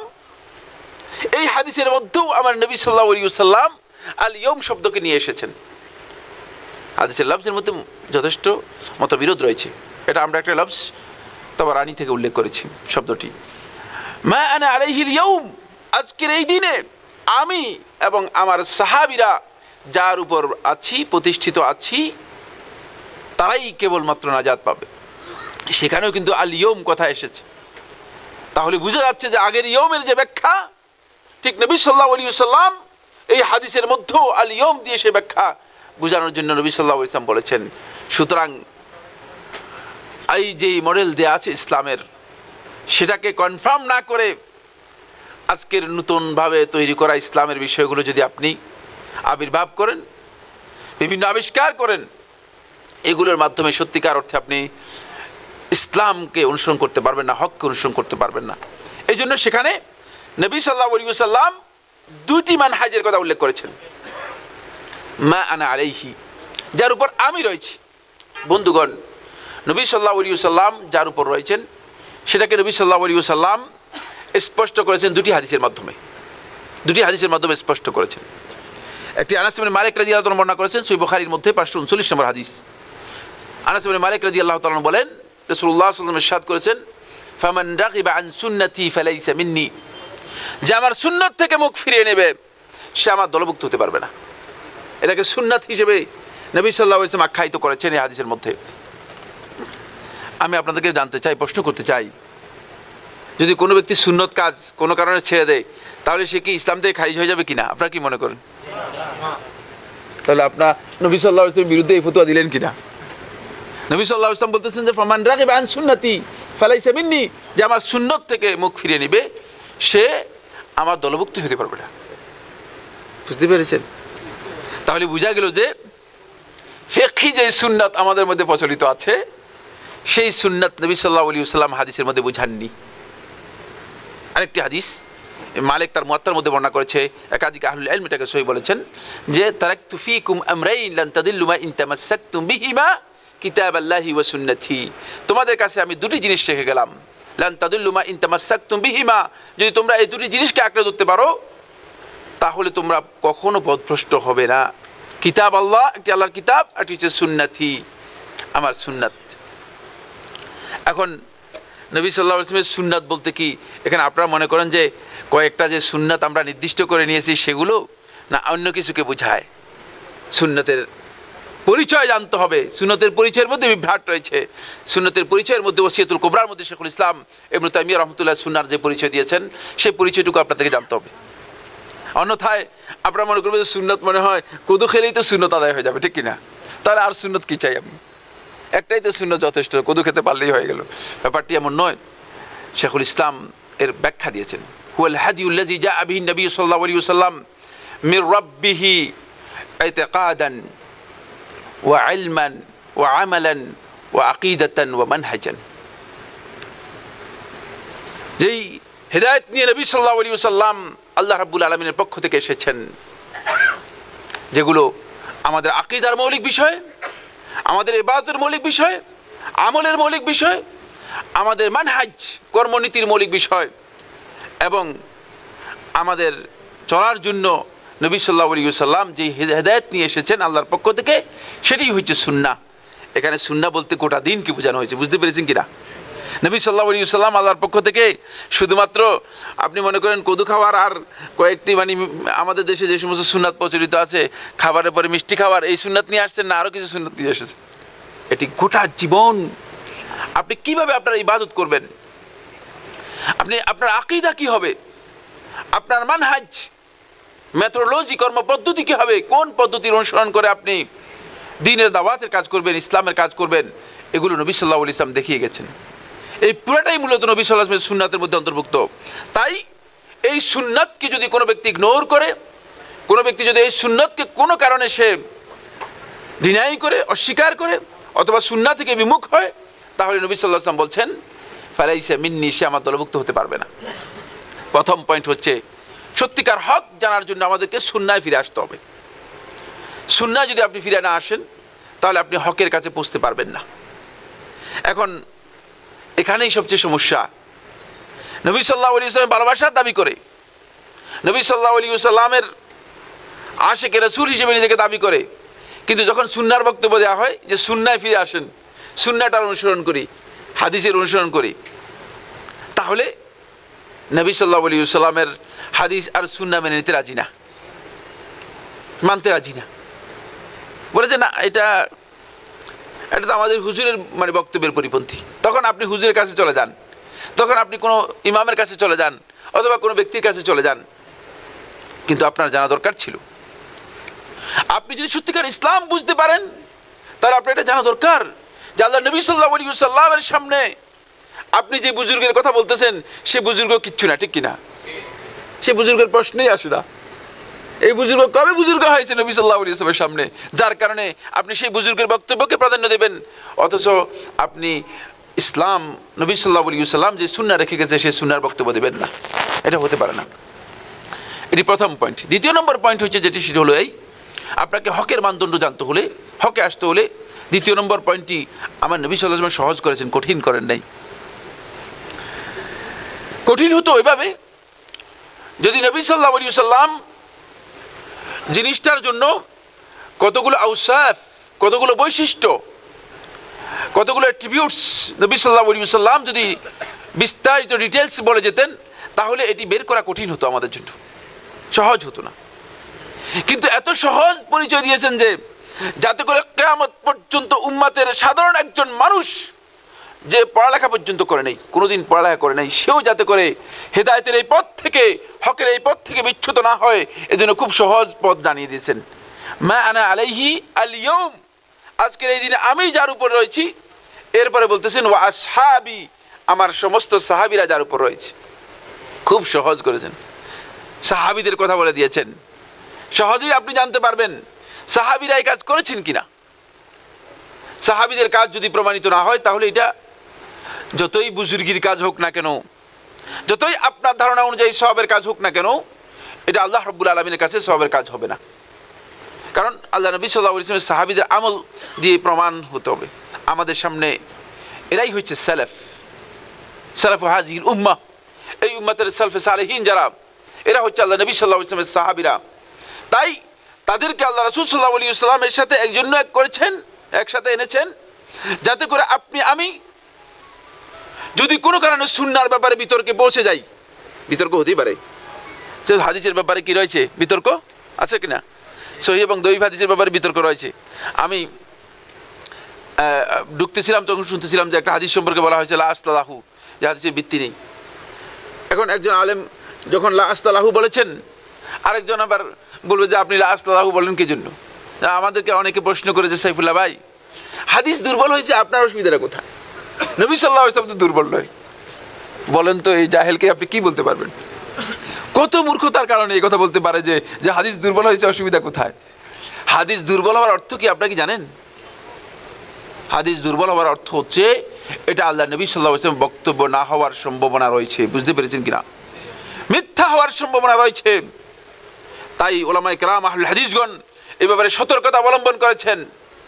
B: এই হাদিসের মধ্যেও আমার নবী সাল্লাল্লাহু আলাইহি ওয়াসাল্লাম আল ইয়াউম শব্দকে নিয়ে এসেছেন। হাদিসের লফজের মধ্যে যথেষ্ট মতবিরোধ রয়েছে, এটা আমরা একটা লফজ তাবারানী থেকে উল্লেখ করেছি শব্দটি। মা আনা আলাইহি আল-ইয়াউম, আজকের এই দিনে আমি এবং আমার সাহাবীরা যার উপর আছি, প্রতিষ্ঠিত আছি, তারাই কেবলমাত্র নাজাত পাবে। সেখানেও কিন্তু আল ইয়াউম কথা এসেছে। তাহলে বোঝা যাচ্ছে যে আগের ইয়াউমের যে ব্যাখ্যা, ঠিক নবী সাল্লাল্লাহু আলাইহি ওয়াসাল্লাম এই হাদিসের মধ্যেও আল ইয়াউম দিয়ে সে ব্যাখ্যা বোঝানোর জন্য নবী সাল্লাল্লাহু আলাইহি ওয়াসাল্লাম বলেছেন। সুতরাং এই যে মডেল দেয়া আছে ইসলামের, সেটাকে কনফার্ম না করে আজকের নতুনভাবে তৈরি করা ইসলামের বিষয়গুলো যদি আপনি আবির্ভাব করেন, বিভিন্ন আবিষ্কার করেন, এগুলোর মাধ্যমে সত্যিকার অর্থে আপনি ইসলামকে অনুসরণ করতে পারবেন না, হককে অনুসরণ করতে পারবেন না। এই জন্য সেখানে নবী সাল্লাল্লাহু আলাইহি ওয়াসাল্লাম দুইটি মানহাজের কথা উল্লেখ করেছেন। মা আনা আলাইহি, যার উপর আমি রয়েছি। বন্ধুগণ, নবী সাল্লাল্লাহু আলাইহি ওয়াসাল্লাম যার উপর রয়েছেন, সেটাকে নবী সাল্লাল্লাহু আলাইহি ওয়াসাল্লাম স্পষ্ট করেছেন দুটি হাদিসের মাধ্যমে। দুটি হাদিসের মাধ্যমে স্পষ্ট করেছেন। একটি আনাস ইবনে মালিক রাদিয়াল্লাহু তাআলা বর্ণনা করেছেন সহিহ বুখারীর মধ্যে 539 নম্বর হাদিস। আনাস ইবনে মালিক রাদিয়াল্লাহু তাআলা বলেন রাসূলুল্লাহ সাল্লাল্লাহু আলাইহি ওয়াসাল্লাম ইরশাদ করেছেন, ফামান রাগিবা আন সুন্নতি ফালাইসা মিন্নি, যে আমার সুন্নাত থেকে মুখ ফিরিয়ে নেবে সে আমার দলভুক্ত হতে পারবে না। এটাকে সুন্নাত হিসেবে নবী সাল্লাল্লাহু আলাইহি ওয়াসাল্লাম আখ্যায়িত করেছেন এই হাদিসের মধ্যে। আমি আপনাদেরকে জানতে চাই, প্রশ্ন করতে চাই, যদি কোনো ব্যক্তি সুন্নত কাজ কোনো কারণে ছেড়ে দেয় তাহলে সে কি ইসলাম থেকে খারিজ হয়ে যাবে কিনা? আপনারা কি মনে করেন? তাহলে আপনার নবী সাল্লাল্লাহু আলাইহি ওয়াসাল্লামের বিরুদ্ধে এই ফতোয়া দিলেন কিনা? নবী সাল্লাল্লাহু আলাইহি ওয়াসাল্লাম বলতেছেন যে ফামান রাগিবা আন সুন্নতি ফালাইসা মিন্নি, যে আমার সুন্নত থেকে মুখ ফিরিয়ে নেবে সে আমার দলভুক্ত হতে পারবে না। বুঝতে পেরেছেন? তাহলে বোঝা গেল যে ফিকহি যে সুন্নাত আমাদের মধ্যে প্রচলিত আছে সেই সুন্নাত নবী সাল্লাল্লাহু আলাইহি ওয়াসাল্লাম হাদিসের মধ্যে বোঝাননি। আরেকটি হাদিস মালিক তার মুয়াত্তার মধ্যে বর্ণনা করেছে, একাধিক আহলুল ইলম এটাকে সহিহ বলেছেন যে তারাকতু ফীকুম আমরাইন লান তাদিল্লু মা ইন তামাসসাকতুম বিহিমা কিতাবাল্লাহি ওয়া সুন্নতি, তোমাদের কাছে আমি দুটি জিনিস রেখে গেলাম, লান তাদিল্লু মা ইন তামাসসাকতুম বিহিমা, যদি তোমরা এই দুটি জিনিসকে আঁকড়ে ধরতে পারো তাহলে তোমরা কখনো পথভ্রষ্ট হবে না। কিতাব আল্লাহ, একটি আল্লাহর কিতাব, আর একটি হচ্ছে সুন্নতি, আমার সুন্নাত। এখন নবী সাল্লাল্লাহু আলাইহি ওয়াসাল্লামের সুন্নাত বলতে কি এখানে আপনারা মনে করেন যে কয়েকটা যে সুন্নাত আমরা নির্দিষ্ট করে নিয়েছি সেগুলো, না অন্য কিছুকে বোঝায়? সুন্নাতের পরিচয় জানতে হবে। সুন্নাতের পরিচয়ের মধ্যে বিভ্রাট রয়েছে। সুন্নাতের পরিচয়ের মধ্যে ওসিয়াতুল কুবরার মধ্যে শেখুল ইসলাম ইবনে তাইমিয়া রাহমাতুল্লাহ সুন্নাহর যে পরিচয় দিয়েছেন সেই পরিচয়টুকু আপনাদেরকে জানতে হবে। অন্যথায় আপনারা মনে করবেন যে সুন্নাত মনে হয় কদু খেলেই তো সুন্নত আদায় হয়ে যাবে, ঠিক কিনা? তাহলে আর সুন্নত কি চাই? আমি একটাই তো সুন্নত যথেষ্ট, কদু খেতে পারলেই হয়ে গেল। ব্যাপারটি এমন নয়। শেখুল ইসলাম এর ব্যাখ্যা দিয়েছেন, হুয়াল হাদিউল্লাযী জাআ বিহি নবী সাল্লাল্লাহু আলাইহি ওয়াসাল্লাম মির রাব্বিহি ইতিকাদান ওয়া ইলমান ওয়া আমালান ওয়া আকীদাতান ওয়া মানহাজান, যেই হিদায়াত নিয়ে নবী সাল্লাল্লাহু আলাইহি ওয়াসাল্লাম আল্লাহ রাব্বুল আলামিনের পক্ষ থেকে এসেছেন, যেগুলো আমাদের আকীদার মৌলিক বিষয়, আমাদের ইবাদতের মৌলিক বিষয়, আমলের মৌলিক বিষয়, আমাদের মানহাজ কর্মনীতির মৌলিক বিষয়, এবং আমাদের চলার জন্য নবী সাল্লাল্লাহু আলাইহি ওয়াসাল্লাম যে হিদায়াত নিয়ে এসেছেন আল্লাহর পক্ষ থেকে সেটাই হচ্ছে সুন্নাহ। এখানে সুন্নাহ বলতে গোটা দিন কি বোঝানো হয়েছে, বুঝতে পেরেছেন কিনা? নবী সাল্লাল্লাহু আলাইহি ওয়াসাল্লাম আল্লাহর পক্ষ থেকে শুধুমাত্র আপনি মনে করেন কদু খাওয়ার আর কয়েকটি মানে আমাদের দেশে যে সমস্ত সুন্নাত প্রচলিত আছে, খাবারের পরে মিষ্টি খাওয়ার, এই সুন্নাত নিয়ে আসছেন, না আরও কিছু সুন্নাত নিয়ে এসেছেন? এটি গোটা জীবন আপনি কিভাবে আপনার ইবাদত করবেন, আপনি আপনার আকীদা কি হবে, আপনার মানহাজ মেথোডোলজি কর্মপদ্ধতি কি হবে, কোন পদ্ধতির অনুসরণ করে আপনি দ্বীনের দাওয়াতের কাজ করবেন, ইসলামের কাজ করবেন, এগুলো নবী সাল্লাল্লাহু আলাইহি ওয়াসাল্লাম দেখিয়ে গেছেন। এই পুরোটাই মূলত নবী সাল্লাল্লাহু আলাইহি ওয়াসাল্লামের সুন্নাতের মধ্যে অন্তর্ভুক্ত। তাই এই সুন্নাতকে যদি কোনো ব্যক্তি ইগনোর করে, কোনো ব্যক্তি যদি এই সুন্নাতকে কোনো কারণে সে ডিনাই করে, অস্বীকার করে, অথবা সুন্নাত থেকে বিমুখ হয়, তাহলে নবী সাল্লাল্লাহু আলাইহি ওয়াসাল্লাম বলছেন ফালাইসা মিন্নি, সে আমার দলভুক্ত হতে পারবে না। প্রথম পয়েন্ট হচ্ছে সত্যিকার হক জানার জন্য আমাদেরকে সুন্নায় ফিরে আসতে হবে। সুন্নায় যদি আপনি ফিরে না আসেন তাহলে আপনি হকের কাছে পৌঁছতে পারবেন না। এখন এখানেই সবচেয়ে সমস্যা। নবী সাল্লাল্লাহু আলাইহি ওয়াসাল্লাম ভালোবাসার দাবি করে, নবী সাল্লাল্লাহু আলাইহি ওয়াসাল্লামের আশিকে রাসূল হিসেবে নিজেকে দাবি করে, কিন্তু যখন সুন্নাহর বক্তব্য দেওয়া হয় যে সুন্নায় ফিরে আসেন, সুন্নাহটার অনুসরণ করি, হাদিসের অনুসরণ করি, তাহলে নবী সাল্লাল্লাহু আলাইহি ওয়াসাল্লামের হাদিস আর সুন্নাহ মেনে নিতে রাজি না, মানতে রাজি না। বলে যে না, এটা তো আমাদের হুজুরের মানে বক্তব্যের পরিপন্থী। তখন আপনি হুজুরের কাছে চলে যান, তখন আপনি কোনো ইমামের কাছে চলে যান, অথবা কোনো ব্যক্তির কাছে চলে যান। কিন্তু আপনার জানা দরকার ছিল, আপনি যদি সত্যিকার ইসলাম বুঝতে পারেন তাহলে আপনার এটা জানা দরকার যে আল্লাহ নবী সাল্লাল্লাহু আলাইহি ওয়াসাল্লামের সামনে আপনি যে বুজুর্গের কথা বলতেছেন সে বুজুর্গ কিচ্ছু না, ঠিক কিনা? সে বুজুর্গের প্রশ্নই আসে না। এই বুজুর্গ কবে বুজুর্গ হয়েছে নবী সাল্লাল্লাহু আলাইহি ওয়াসাল্লামের সামনে, যার কারণে আপনি সেই বুজুর্গের বক্তব্যকে প্রাধান্য দেবেন, অথচ আপনি ইসলাম নবী সাল্লাল্লাহু আলাইহি ওয়াসাল্লাম যে সুন্নাহ রেখে গেছে সেই সুন্নাহর বক্তব্য দেবেন না। এটা হতে পারে না। এটি প্রথম পয়েন্ট। দ্বিতীয় নম্বর পয়েন্ট হচ্ছে যেটি, সেটি হলো এই, আপনাকে হকের মানদণ্ড জানতে হলে, হকে আসতে হলে দ্বিতীয় নম্বর পয়েন্টটি আমার নবী সাল্লাল্লাহু আলাইহি ওয়াসাল্লাম সহজ করেছেন, কঠিন করেন নাই। কঠিন হতো এভাবে, যদি নবী সাল্লাল্লাহু আলাইহি ওয়াসাল্লাম জিনিসটার জন্য কতগুলো আউসাফ, কতগুলো বৈশিষ্ট্য, কতগুলো অ্যাট্রিবিউটস নবী সাল্লাল্লাহু আলাইহি ওয়াসাল্লাম যদি বিস্তারিত ডিটেলস বলে যেতেন তাহলে এটি বের করা কঠিন হতো, আমাদের জন্য সহজ হতো না। কিন্তু এত সহজ পরিচয় দিয়েছেন যে যাতে করে কিয়ামত পর্যন্ত উম্মতের সাধারণ একজন মানুষ যে পড়ালেখা পর্যন্ত করে নাই, কোনোদিন পড়ালেখা করে নাই, সেও যাতে করে হেদায়েতের এই পথ থেকে, হকের এই পথ থেকে বিচ্যুত না হয়, এজন্য খুব সহজ পথ জানিয়ে দিয়েছেন। মা আনা আলাইহি আল ইয়াউম, আজকের এই দিনে আমি যার উপর রয়েছি। এরপরে বলতেছেন ওয়া আসহাবি, আমার সমস্ত সাহাবীরা যার উপর রয়েছে। খুব সহজ করেছেন, সাহাবীদের কথা বলে দিয়েছেন। সহজেই আপনি জানতে পারবেন সাহাবীরা এই কাজ করেছেন কিনা। সাহাবীদের কাজ যদি প্রমাণিত না হয় তাহলে এটা যতই বুজুর্গির কাজ হোক না কেন, যতই আপনার ধারণা অনুযায়ী সওয়াবের কাজ হোক না কেন, এটা আল্লাহ রাব্বুল আলামিনের কাছে সওয়াবের কাজ হবে না। কারণ আল্লাহ নবী সাল্লাল্লাহু আলাইহি ওয়াসাল্লাম সাহাবীদের আমল দিয়ে প্রমাণ হতে হবে। আমাদের সামনে এরাই হচ্ছে সালাফ, সালাফু হাযিহিল উম্মাহ, এই উম্মতের সালফে সালেহিন যারা, এরা হচ্ছে আল্লাহ নবী সাল্লাল্লাহু আলাইহি ওয়াসাল্লামের সাহাবীরা। তাই তাদেরকে আল্লাহ রাসূল সাল্লাল্লাহু আলাইহি ওয়াসাল্লামের সাথে একজন্য এক করেছেন, একসাথে এনেছেন, যাতে করে আপনি আমি যদি কোনো কারণে সুন্নাহর ব্যাপারে বিতর্কে পৌঁছে যাই, বিতর্ক হতেই পারে, সে হাদিসের ব্যাপারে কি রয়েছে বিতর্ক আছে কিনা, সহিহ এবং দঈফ হাদিসের ব্যাপারে বিতর্ক রয়েছে। আমি ঢুকতেছিলাম তখন শুনতেছিলাম যে একটা হাদিস সম্পর্কে বলা হয়েছে লা আসলাহু, যে হাদিসের ভিত্তি নেই। এখন একজন আলেম যখন লা আসলাহু বলেছেন, আরেকজন আবার বলবে যে আপনি লা আসলাহু বলেন কি জন্য। আমাদেরকে অনেকে প্রশ্ন করেছে, সাইফুল্লাহ ভাই হাদিস দুর্বল হয়েছে, আপনার অসুবিধাটা কোথায়? নবী সাল্লাল্লাহু আলাইহি ওয়াসাল্লাম তো দুর্বল নয়। বলেন তো এই জাহেলকে আপনি কি বলতে পারবেন? কত মূর্খতার কারণে এই কথা বলতে পারে যে হাদিস দুর্বল হয়েছে, অসুবিধা কোথায়? হাদিস দুর্বল হওয়ার অর্থ কি আপনারা কি জানেন? হাদিস দুর্বল হওয়ার অর্থ হচ্ছে এটা আল্লাহ নবী সাল্লাল্লাহু আলাইহি ওয়াসাল্লাম বক্তব্য না হওয়ার সম্ভাবনা রয়েছে। বুঝতে পেরেছেন কিনা? মিথ্যা হওয়ার সম্ভাবনা রয়েছে। তাই উলামায়ে কেরাম আহলুল হাদিসগণ এই ব্যাপারে সতর্কতা অবলম্বন করেছেন।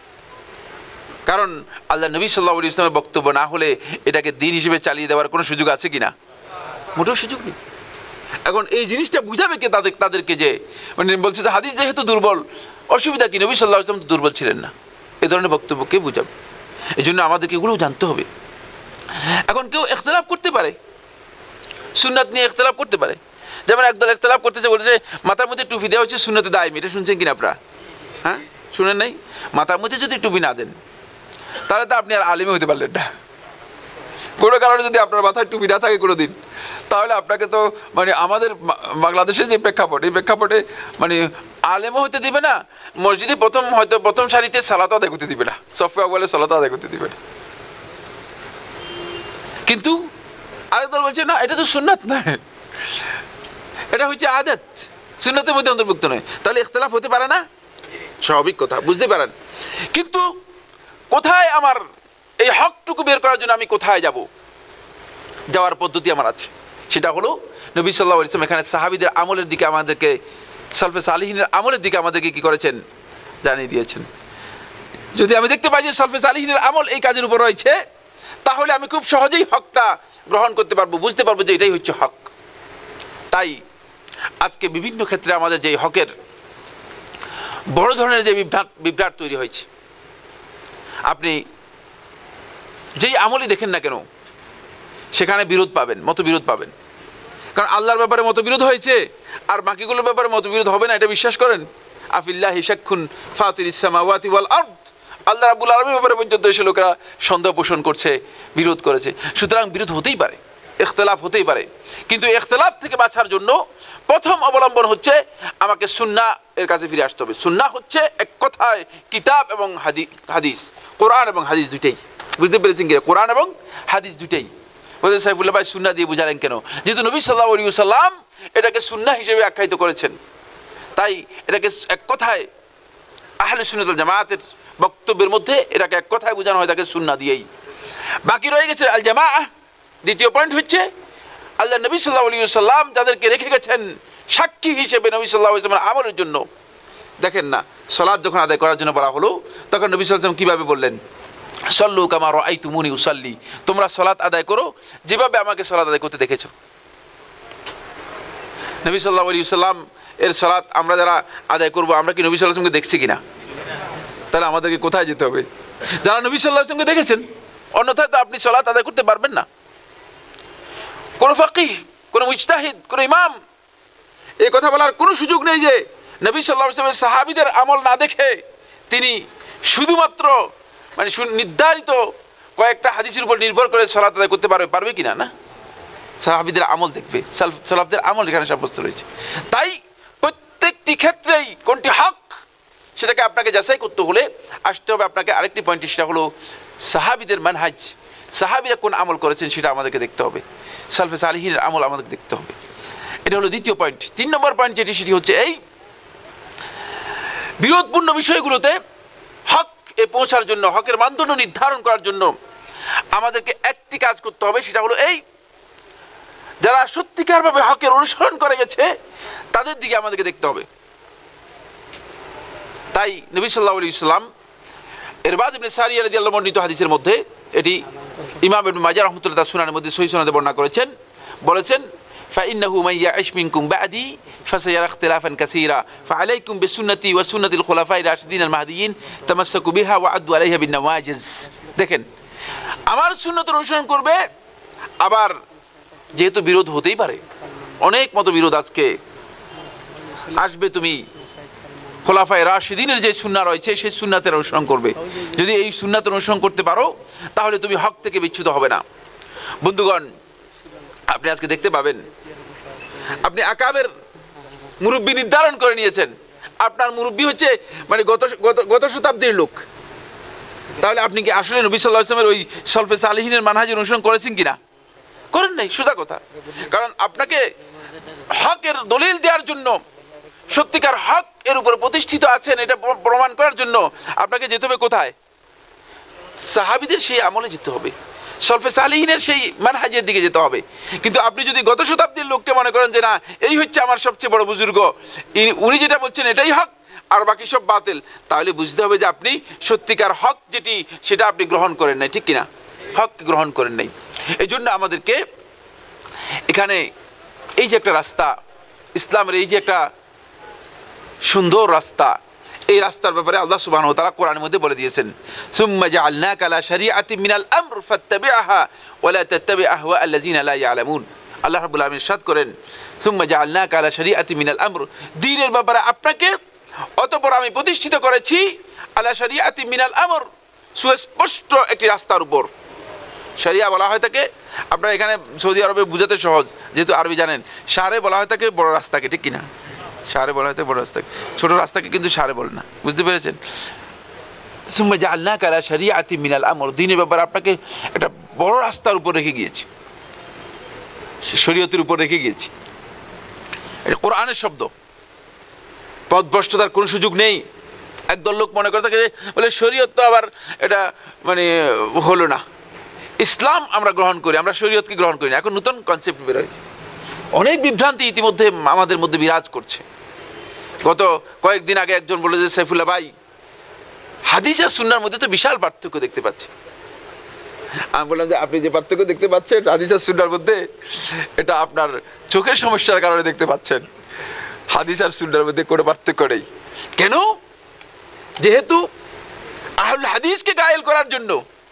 B: কারণ আল্লাহ নবী সাল্লাল্লাহু আলাইহি ওয়াসাল্লামের বক্তব্য না হলে এটাকে দ্বীন হিসেবে চালিয়ে দেওয়ার কোনো সুযোগ আছে কিনা? মোটেও সুযোগ নেই। এখন এই জিনিসটা বুঝাবে কে তাদেরকে, যে মানে বলছে যে হাদিস যেহেতু দুর্বল, অসুবিধা কি? নবী সাল্লাল্লাহু আলাইহি ওয়াসাল্লাম তো দুর্বল ছিলেন না। এই ধরনের বক্তব্য কে বুঝাবে? এই জন্য আমাদেরকে এগুলোও জানতে হবে। এখন কেউ ইখতিলাফ করতে পারে, সুন্নাত নিয়ে ইখতিলাফ করতে পারে। যেমন একদল ইখতিলাফ করতেছে, বলেছে মাথার মধ্যে টুপি দেওয়া হচ্ছে সুন্নতে দায়মি। এটা শুনছেন কিনা আপনারা? হ্যাঁ, শুনেন নাই? মাথার মধ্যে যদি টুপি না দেন তাহলে তো আপনি আর আলিমই হতে পারলেন না। কোনো কারণে যদি আপনার মাথায় টুপি না থাকে কোনোদিন, তাহলে আপনাকে তো মানে আমাদের বাংলাদেশের যে প্রেক্ষাপট, এই প্রেক্ষাপটে মানে আলেমও হতে দিবে না, মসজিদে প্রথম সারিতে সালাত আদায় করতে দিবে না, সফে বলে সালাত আদায় করতে দিবে না। কিন্তু আরেক দল বলছে না, এটা তো সুন্নাত নয়, এটা হচ্ছে আদত, সুন্নাতের মধ্যে অন্তর্ভুক্ত নয়। তাহলে ইখতিলাফ হতে পারে না, স্বাভাবিক কথা, বুঝতে পারেন। কিন্তু কোথায় আমার এই হকটুকু বের করার জন্য আমি কোথায় যাব? যাওয়ার পদ্ধতি আমার আছে, সেটা হলো নবী সাল্লাল্লাহু আলাইহি ওয়াসাল্লাম এখানে সাহাবীদের আমলের দিকে আমাদেরকে, সালফে সালিহিনের আমলের দিকে আমাদেরকে কি করেছেন? জানিয়ে দিয়েছেন। যদি আমি দেখতে পাই যে সালফে সালিহিনের আমল এই কাজের উপর রয়েছে, তাহলে আমি খুব সহজেই হকটা গ্রহণ করতে পারবো, বুঝতে পারবো যে এটাই হচ্ছে হক। তাই আজকে বিভিন্ন ক্ষেত্রে আমাদের যে হকের বড় ধরনের যে বিভ্রাট তৈরি হয়েছে, আপনি যেই আমলই দেখেন না কেন সেখানে বিরোধ পাবেন, মতবিরোধ পাবেন। কারণ আল্লাহর ব্যাপারে মতবিরোধ হয়েছে আর বাকিগুলোর ব্যাপারে মতবিরোধ হবে না, এটা বিশ্বাস করেন? আফিল্লাহি শাক্কুন ফাতিরিস সামাওয়াতি ওয়াল আরদ, আল্লাহ রাব্বুল আলামিনের ব্যাপারে পর্যন্ত এসে লোকেরা সন্দেহ পোষণ করছে, বিরোধ করেছে। সুতরাং বিরোধ হতেই পারে, ইখতিলাফ হতেই পারে, কিন্তু ইখতিলাফ থেকে বাঁচার জন্য প্রথম অবলম্বন হচ্ছে আমাকে সুন্নাহ এর কাছে ফিরে আসতে হবে। সুন্নাহ হচ্ছে এক কথায় কিতাব এবং হাদিস, কোরআন এবং হাদিস দুইটাই। বুঝতে পেরেছেন কি? কোরআন এবং হাদিস দুইটাই। বলতে সাইফুল্লাহ ভাই সুন্নাহ দিয়ে বুঝালেন কেন? যেহেতু নবী সাল্লাল্লাহু আলাইহি ওয়াসাল্লাম এটাকে সুন্নাহ হিসেবে আখ্যায়িত করেছেন, তাই এটাকে এক কথায় আহলে সুন্নাত ওয়াল জামাতের বক্তব্যের মধ্যে এটাকে এক কথায় বোঝানো হয়, তাকে সুন্নাহ দিয়েই। বাকি রয়ে গেছে আল জামাআহ। দ্বিতীয় পয়েন্ট হচ্ছে আল্লাহ নবী সাল্লাল্লাহু আলাইহি ওয়াসাল্লাম যাদেরকে রেখে গেছেন সাক্ষী হিসেবে নবী সাল্লাল্লাহু আলাইহি ওয়াসাল্লামের আমলের জন্য। দেখেন না, সালাত যখন আদায় করার জন্য বলা হলো তখন নবী সাল্লাল্লাহু আলাইহি ওয়াসাল্লাম কিভাবে বললেন? সল্লু কামা রাআইতুমুনি উসাল্লি, তোমরা সালাত আদায় করো যেভাবে আমাকে সালাত আদায় করতে দেখেছো। নবী সাল্লাল্লাহু আলাইহি ওয়াসাল্লাম এর সালাত আমরা যারা আদায় করব, আমরা কি নবী সাল্লাল্লাহু আলাইহি ওয়াসাল্লামকে দেখছি কিনা? তাহলে আমাদেরকে কোথায় যেতে হবে? যারা নবী সাল্লাল্লাহু আলাইহি ওয়াসাল্লামকে দেখেছেন, অন্যথায় তো আপনি সালাত আদায় করতে পারবেন না। কোন ফাকিহ, কোন মুজতাহিদ, কোন ইমাম এই কথা বলার কোনো সুযোগ নেই যে নবী সাল্লাল্লাহু আলাইহি ওয়াসাল্লামের সাহাবীদের আমল না দেখে তিনি শুধুমাত্র মানে নির্ধারিত কয়েকটা হাদিসের উপর নির্ভর করে সালাত আদায় করতে পারবে কিনা। না, সাহাবীদের আমল দেখবে, সালাফদের আমল এখানে সাব্যস্ত রয়েছে। তাই প্রত্যেকটি ক্ষেত্রেই কোনটি হক সেটাকে আপনাকে যাচাই করতে হলে আসতে হবে আপনাকে আরেকটি পয়েন্ট, সেটা হলো সাহাবীদের মানহাজ, সাহাবীরা কোন আমল করেছেন সেটা আমাদেরকে দেখতে হবে, সালফে সালিহিনের আমল আমাদেরকে দেখতে হবে। এটা হলো দ্বিতীয় পয়েন্ট। 3 নম্বর পয়েন্ট যেটি, সেটি হচ্ছে এই বিরোধপূর্ণ বিষয়গুলোতে হক এ পৌঁছার জন্য, হকের মানদণ্ড নির্ধারণ করার জন্য আমাদেরকে একটি কাজ করতে হবে, সেটা হলো এই যারা সত্যিকারভাবে হকের অনুসরণ করে গেছে তাদের দিকে আমাদেরকে দেখতে হবে। তাই নবী সাল্লাল্লাহু আলাইহি ওয়াসাল্লাম ইরবাদ ইবনে সারিয়া রাদিয়াল্লাহু আনহু বর্ণিত হাদিসের মধ্যে, এটি ইমাম ইবনে মাজাহ রাহমাতুল্লাহ তাআলা সুনানের মধ্যে সহিহ সনদে বর্ণনা করেছেন, বলেছেন فإنه من يعش منكم بعدي فسيرى اختلافا كثيرا فعليكم بسنتي وسنة الخلفاء الراشدين المهديين تمسكوا بها وعضوا عليها بالنواجذ। দেখেন, আমার সুন্নাত অনুসরণ করবে, আবার যেহেতু বিরোধ হতেই পারে, অনেক মতবিরোধ আজকে আসবে, তুমি খোলাফায়ে রাশিদিনের যে সুন্নাহ রয়েছে সেই সুন্নাতের অনুসরণ করবে। যদি এই সুন্নাতের অনুসরণ করতে পারো তাহলে তুমি হক থেকে বিচ্যুত হবে না। বন্ধুগণ, আপনি আজকে দেখতে পাবেন, আপনি আকাবের মুরব্বী নির্ধারণ করে নিয়েছেন, আপনার মুরব্বী হচ্ছে মানে গত শতাব্দীর লোক, তাহলে আপনি কি আসলে নবী সাল্লাল্লাহু আলাইহি ওয়াসাল্লামের ওই সালফে সালিহিনের মানহাজের অনুসরণ করেছেন কিনা? করেন নাই, সোজা কথা। কারণ আপনাকে হকের দলিল দেওয়ার জন্য, সত্যিকার হক এর উপরে প্রতিষ্ঠিত আছেন এটা প্রমাণ করার জন্য আপনাকে যেতে হবে কোথায়? সাহাবীদের সেই আমলে যেতে হবে, সালফে সালিহিনের সেই মানহাজের দিকে যেতে হবে। কিন্তু আপনি যদি গত শতাব্দীর লোককে মনে করেন যে না, এই হচ্ছে আমার সবচেয়ে বড় বুজুর্গ, উনি যেটা বলছেন এটাই হক আর বাকি সব বাতিল, তাহলে বুঝতে হবে যে আপনি সত্যিকার হক যেটি সেটা আপনি গ্রহণ করেন নাই, ঠিক কিনা? হক গ্রহণ করেন নাই। এই জন্য আমাদেরকে এখানে এই যে একটা রাস্তা, ইসলামের এই যে একটা সুন্দর রাস্তা, এই রাস্তার ব্যাপারে আল্লাহ সুবহানাহু ওয়া তাআলা কোরআনের মধ্যে বলে দিয়েছেন, সুম্মা জাআলনাকা আলা শারিআতিন মিনাল আমর ফাত্তাবি'হা ওয়া লা তাত্তাবি' আহওয়া আল্লাযিনা লা ইয়ালামুন। আল্লাহ রাব্বুল আলামিন ইরশাদ করেন, সুম্মা জাআলনাকা আলা শারিআতিন মিনাল আমর, দ্বীনের ব্যাপারে আপনাকে অতঃপর আমি প্রতিষ্ঠিত করেছি আলা শারিআতিন মিনাল আমর, সুস্পষ্ট একটি রাস্তার উপর। শরিয়া বলা হয় থাকে, আপনারা এখানে সৌদি আরবে বুঝাতে সহজ, যেহেতু আরবি জানেন, শাহরে বলা হয় থাকে বড় রাস্তাকে, ঠিক কিনা? শাহরে বলা হয় বড় রাস্তাকে, ছোট রাস্তাকে কিন্তু শাহরে বলে না, বুঝতে পেরেছেন? সুম্মা জাআলনাকা আলা শারিআতিন মিনাল আমর, দ্বীনের ব্যাপারে আপনাকে একটা বড় রাস্তার উপর রেখে গিয়েছি, শরীয়তের উপর রেখে গিয়েছি। এটা কোরআনের শব্দ, পথভ্রষ্টতার কোনো সুযোগ নেই। একদল লোক মনে করে থাকে বলে শরীয়ত তো আবার এটা মানে হলো না, ইসলাম আমরা গ্রহণ করি, আমরা শরীয়তকে গ্রহণ করি না। এখন নতুন কনসেপ্ট বের হয়েছে, অনেক বিভ্রান্তি ইতিমধ্যে আমাদের মধ্যে বিরাজ করছে। গত কয়েকদিন আগে একজন বলল যে সাইফুল্লাহ ভাই, হাদিস আর সুন্নাহর মধ্যে তো বিশাল পার্থক্য দেখতে পাচ্ছি। আমি বললাম যে আপনি যে পার্থক্য দেখতে পাচ্ছেন হাদিস আর সুন্নাহর মধ্যে, এটা আপনার চোখের সমস্যার কারণে দেখতে পাচ্ছেন, হাদিস আর সুন্নাহর মধ্যে কোনো পার্থক্য নেই। কেন? যেহেতু আহলুল হাদিসকে গায়েল করার জন্য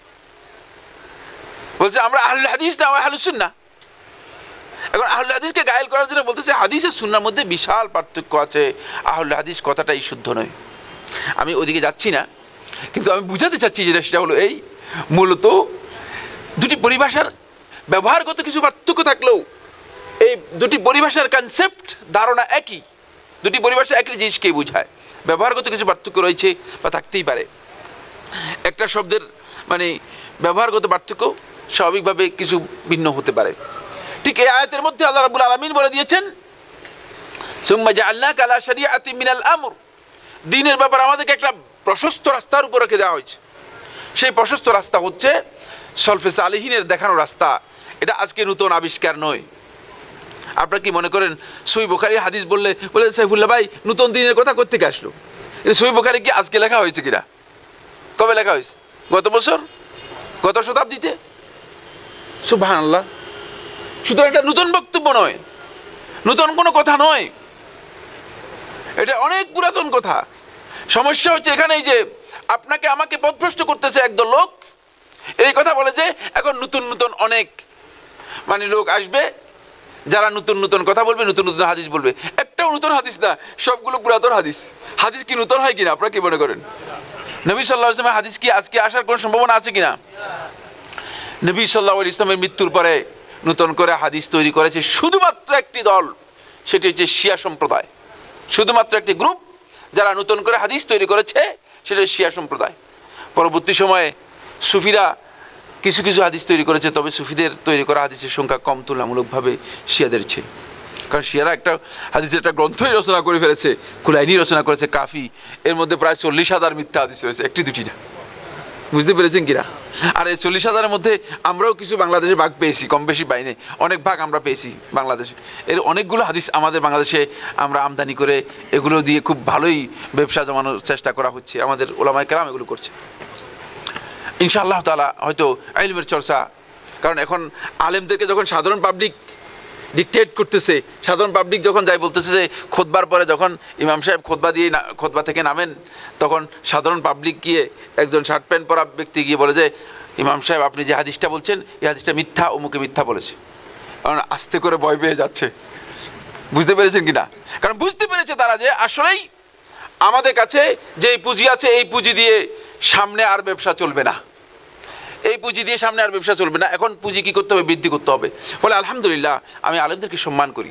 B: বলছে আমরা আহলুল হাদিস না, আহলুস সুন্নাহ। এখন আহলুল হাদিসকে গায়েল করার জন্য বলতেছে হাদিস আর সুন্নাহর মধ্যে বিশাল পার্থক্য আছে, আহলুল হাদিস কথাটাই শুদ্ধ নয়। আমি ওদিকে যাচ্ছি না, কিন্তু আমি বুঝাতে চাচ্ছি যেটা, সেটা হলো এই, মূলত দুটি পরিভাষার ব্যবহারগত কিছু পার্থক্য থাকলেও এই দুটি পরিভাষার কনসেপ্ট ধারণা একই, দুটি পরিভাষা একই জিনিসকেই বোঝায়, ব্যবহারগত কিছু পার্থক্য রয়েছে বা থাকতেই পারে। একটা শব্দের মানে ব্যবহারগত পার্থক্য স্বাভাবিকভাবে কিছু ভিন্ন হতে পারে। ঠিক এই আয়াতের মধ্যে আল্লাহ রাব্বুল আলামিন বলে দিয়েছেন, সুম্মা জাআলনাকা আলা শারিআতিন মিনাল আমর, দ্বীনের ব্যাপারে আমাদেরকে একটা প্রশস্ত রাস্তার উপর রেখে দেওয়া হয়েছে। সেই প্রশস্ত রাস্তা হচ্ছে সলফে সালিহিনের দেখানো রাস্তা, এটা আজকে নতুন আবিষ্কার নয়। আপনারা কি মনে করেন সহিহ বুখারী হাদিস বললে বলে সাইফুল্লাহ ভাই নতুন দ্বীনের কথা কোথা থেকে আসলো? এটা সহিহ বুখারী কি আজকে লেখা হয়েছে কিনা? কবে লেখা হয়েছে? গত বছর, গত শতাব্দীতে। সুবহানাল্লাহ। সুতরাং এটা নতুন বক্তব্য নয়, নতুন কোনো কথা নয়, এটা অনেক পুরাতন কথা। সমস্যা হচ্ছে এখানেই যে আপনাকে আমাকে পথভ্রষ্ট করতেছে একদল লোক। এই কথা বলে যে এখন নতুন নতুন অনেক লোক আসবে যারা নতুন নতুন কথা বলবে, নতুন নতুন হাদিস বলবে। একটাও নতুন হাদিস না, সবগুলো পুরাতন হাদিস। হাদিস কি নতুন হয় কিনা আপনারা কি মনে করেন? নবী সাল্লাল্লাহু আলাইহি ওয়াসাল্লাম হাদিস কি আজকে আসার কোনো সম্ভাবনা আছে কিনা? নবী সাল্লাল্লাহু আলাইহি ওয়াসাল্লামের মৃত্যুর পরে নতুন করে হাদিস তৈরি করেছে শুধুমাত্র একটি দল, সেটি হচ্ছে শিয়া সম্প্রদায়। শুধুমাত্র একটি গ্রুপ যারা নতুন করে হাদিস তৈরি করেছে, সেটা শিয়া সম্প্রদায়। পরবর্তী সময়ে সুফিরা কিছু কিছু হাদিস তৈরি করেছে, তবে সুফিদের তৈরি করা হাদিসের সংখ্যা কম তুলনামূলকভাবে শিয়াদের চেয়ে। কারণ শিয়ারা একটা হাদিসের একটা গ্রন্থই রচনা করে ফেলেছে, কুলাইনি রচনা করেছে কাফি। এর মধ্যে প্রায় 40,000 মিথ্যা হাদিস রয়েছে, একটি দুটি না। বুঝতে পেরেছেন কিনা? আর এই 40,000-এর মধ্যে আমরাও কিছু বাংলাদেশে ভাগ পেয়েছি, কম বেশি পাইনি, অনেক ভাগ আমরা পেয়েছি বাংলাদেশে। এর অনেকগুলো হাদিস আমাদের বাংলাদেশে আমরা আমদানি করে এগুলো দিয়ে খুব ভালোই ব্যবসা জমানোর চেষ্টা করা হচ্ছে। আমাদের ওলামায়ে কেরাম এগুলো করছে ইনশাআল্লাহ তাআলা। হয়তো ইলমের চর্চা, কারণ এখন আলেমদেরকে যখন সাধারণ পাবলিক ডিকটেট করতেছে, সাধারণ পাবলিক যখন যাই বলতেছে যে খুতবার পরে যখন ইমাম সাহেব খুতবা থেকে নামেন, তখন সাধারণ পাবলিক গিয়ে একজন শার্ট প্যান্ট পরা ব্যক্তি গিয়ে বলে যে ইমাম সাহেব আপনি যে হাদিসটা বলছেন এই হাদিসটা মিথ্যা, অমুকে মিথ্যা বলেছে। কারণ আস্তে করে ভয় পেয়ে যাচ্ছে। বুঝতে পেরেছেন কিনা? কারণ বুঝতে পেরেছে তারা যে আসলেই আমাদের কাছে যে পুঁজি আছে, এই পুঁজি দিয়ে সামনে আর ব্যবসা চলবে না, এই পুঁজি দিয়ে সামনে আর ব্যবসা চলবে না। এখন পুঁজি কি করতে হবে? বৃদ্ধি করতে হবে। বলে আলহামদুলিল্লাহ, আমি আলেমদেরকে সম্মান করি,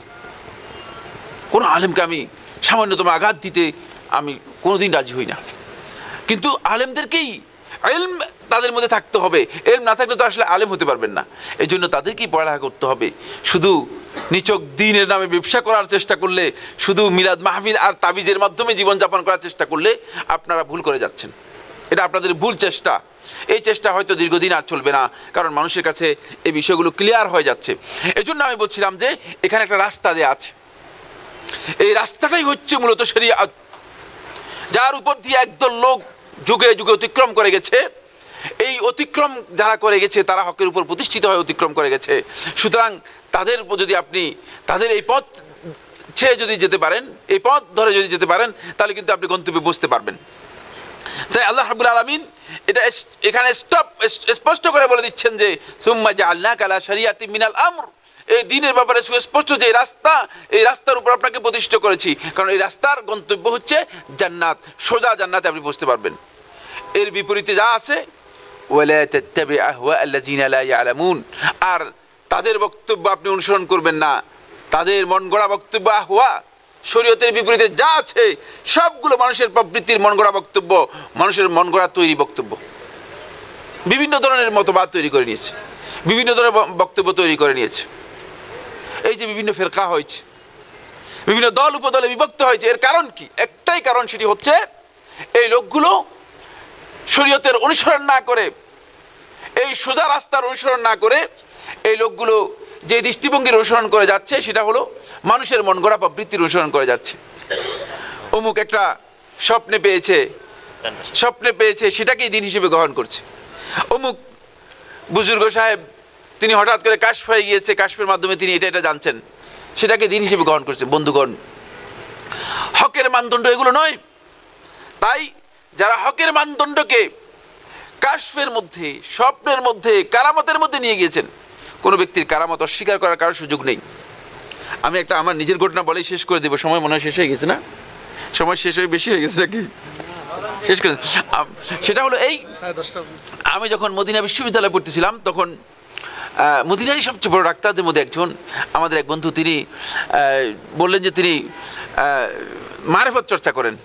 B: কোনো আলেমকে আমি সামান্যতম আঘাত দিতে আমি কোনোদিন রাজি হই না। কিন্তু আলেমদেরকেই ইলম তাদের মধ্যে থাকতে হবে, ইলম না থাকলে তো আসলে আলেম হতে পারবেন না। এই জন্য তাদেরকেই পড়ালেখা করতে হবে। শুধু নিছক দ্বীনের নামে ব্যবসা করার চেষ্টা করলে, শুধু মিলাদ মাহফিল আর তাবিজের মাধ্যমে জীবনযাপন করার চেষ্টা করলে আপনারা ভুল করে যাচ্ছেন। এটা আপনাদের ভুল চেষ্টা। এই চেষ্টা হয়তো দীর্ঘদিন আর চলবে না, কারণ মানুষের কাছে এই বিষয়গুলো ক্লিয়ার হয়ে যাচ্ছে। এই জন্য আমি বলছিলাম যে এখানে একটা রাস্তা দেয়া আছে। এই রাস্তাটাই হচ্ছে মূলত শরীয়ত, যার উপর দিয়ে একদল লোক যুগে যুগে অতিক্রম করে গেছে। এই অতিক্রম যারা করে গেছে তারা হকের উপর প্রতিষ্ঠিত হয়ে অতিক্রম করে গেছে। সুতরাং তাদের যদি আপনি তাদের এই পথ ছেড়ে যদি যেতে পারেন, এই পথ ধরে যদি যেতে পারেন, তাহলে কিন্তু আপনি গন্তব্যে পৌঁছতে পারবেন। তাই আল্লাহ রাব্বুল আলামিন এটা এখানে স্পষ্ট করে বলে দিচ্ছেন যে সুম্মা জাআলনাকা আলা শারিয়াতিন মিনাল আমর। এই দ্বীনের ব্যাপারে সুস্পষ্ট যে রাস্তা, এই রাস্তার উপর আপনাকে প্রতিষ্ঠিত করেছি, কারণ এই রাস্তার গন্তব্য হচ্ছে জান্নাত। সোজা জান্নাতে আপনি পৌঁছতে পারবেন। এর বিপরীতে যা আছে ওয়ালা তাত্তাবি আহওয়া আল্লাযিনা লা ইয়ালামুন, আর তাদের বক্তব্য আপনি অনুসরণ করবেন না, তাদের মন গড়া বক্তব্য। আহওয়া শরীয়তের বিপরীতে যা আছে সবগুলো মানুষের প্রবৃত্তির মন গড়া বক্তব্য, মানুষের মন গড়া তৈরি বক্তব্য। বিভিন্ন ধরনের মতবাদ তৈরি করে নিয়েছে, বিভিন্ন ধরনের বক্তব্য তৈরি করে নিয়েছে। এই যে বিভিন্ন ফেরকা হয়েছে, বিভিন্ন দল উপদলে বিভক্ত হয়েছে, এর কারণ কি? একটাই কারণ, সেটি হচ্ছে এই লোকগুলো শরীয়তের অনুসরণ না করে, এই সোজা রাস্তার অনুসরণ না করে, এই লোকগুলো যে দৃষ্টিভঙ্গির অনুসরণ করে যাচ্ছে সেটা হলো মানুষের মন গড়া প্রবৃত্তির অনুসরণ করে যাচ্ছে। অমুক একটা স্বপ্নে পেয়েছে সেটাকেই দিন হিসেবে গ্রহণ করছে। অমুক বুজুর্গ সাহেব তিনি হঠাৎ করে কাশফ হয়ে গিয়েছে, কাশফের মাধ্যমে তিনি এটা জানছেন, সেটাকে দিন হিসেবে গ্রহণ করছে। বন্ধুগণ, হকের মানদণ্ড এগুলো নয়। তাই যারা হকের মানদণ্ডকে কাশফের মধ্যে, স্বপ্নের মধ্যে, কারামতের মধ্যে নিয়ে গিয়েছেন, কোনো ব্যক্তির কারামত অস্বীকার করার কারো সুযোগ নেই। আমি একটা আমার নিজের ঘটনা বলেই শেষ করে দেবো। সময় মনে হয় শেষ হয়ে গেছে না? সময় শেষ হয়ে বেশি হয়ে গেছে নাকি? শেষ করে সেটা হলো এই, আমি যখন মদিনা বিশ্ববিদ্যালয়ে পড়তেছিলাম তখন মদিনারই সবচেয়ে বড় ডাক্তারদের মধ্যে একজন আমাদের এক বন্ধু, তিনি বললেন যে তিনি মারেফত চর্চা করেন।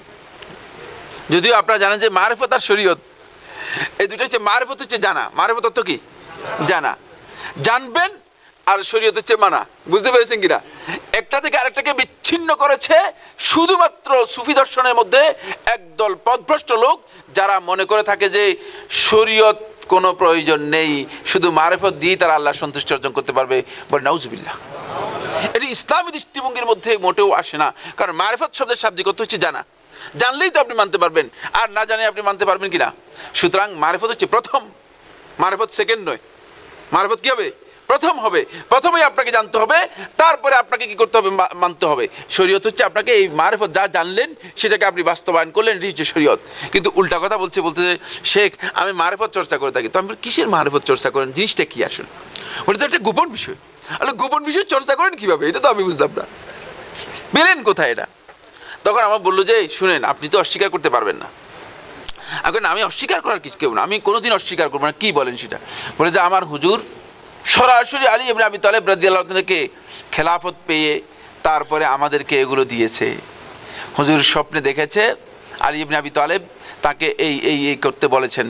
B: যদিও আপনারা জানেন যে মারেফত আর শরীয়ত এই দুটো হচ্ছে, মারেফত হচ্ছে জানা, মারেফত অর্থ কি? জানা, জানবেন, আর শরীয়ত হচ্ছে মানা। বুঝতে পেরেছেন কিনা? একটা থেকে আরেকটাকে বিচ্ছিন্ন করেছে শুধুমাত্র সুফি দর্শনের মধ্যে একদল পথভ্রষ্ট লোক, যারা মনে করে থাকে যে শরীয়ত কোনো প্রয়োজন নেই, শুধু মারেফত দিয়ে তারা আল্লাহ সন্তুষ্টি অর্জন করতে পারবে। বলে নাউজুবিল্লাহ, এটি ইসলামী দৃষ্টিভঙ্গির মধ্যে মোটেও আসে না। কারণ মারেফত শব্দের শাব্দিক অর্থ হচ্ছে জানা, জানলেই তো আপনি মানতে পারবেন, আর না জানে আপনি মানতে পারবেন কিনা? সুতরাং মারেফত হচ্ছে প্রথম, মারেফত সেকেন্ড নয়। মারেফত কি হবে? প্রথমেই আপনাকে জানতে হবে, তারপরে আপনাকে কি করতে হবে, মানতে হবে। শরীয়ত হচ্ছে আপনাকে এই মারিফত যা জানলেন সেটাকে আপনি বাস্তবায়ন করলেন, এটি হচ্ছে শরীয়ত। কিন্তু উল্টা কথা বলতে শেখ আমি মারিফত চর্চা করে থাকি। তো আমি কিসের মারিফত চর্চা করেন, জিনিসটা কি আসলে? ওটা তো একটা গোপন বিষয়। আসলে গোপন বিষয় চর্চা করেন কিভাবে, এটা তো আমি বুঝলাম না, পেলেন কোথায় এটা? তখন আমার বললো যে শুনেন, আপনি তো অস্বীকার করতে পারবেন না। এখন আমি অস্বীকার করার কিছু কেউ না, আমি কোনোদিন অস্বীকার করবো না। কি বলেন সেটা? বলে যে আমার হুজুর সরাসরি আলী ইবনে আবি তালেব রাদিয়াল্লাহু আনহু থেকে খেলাফত পেয়ে তারপরে আমাদেরকে এগুলো দিয়েছে। হুজুর স্বপ্নে দেখেছে আলী ইবনে আবি তালেব তাকে এই এই এই করতে বলেছেন।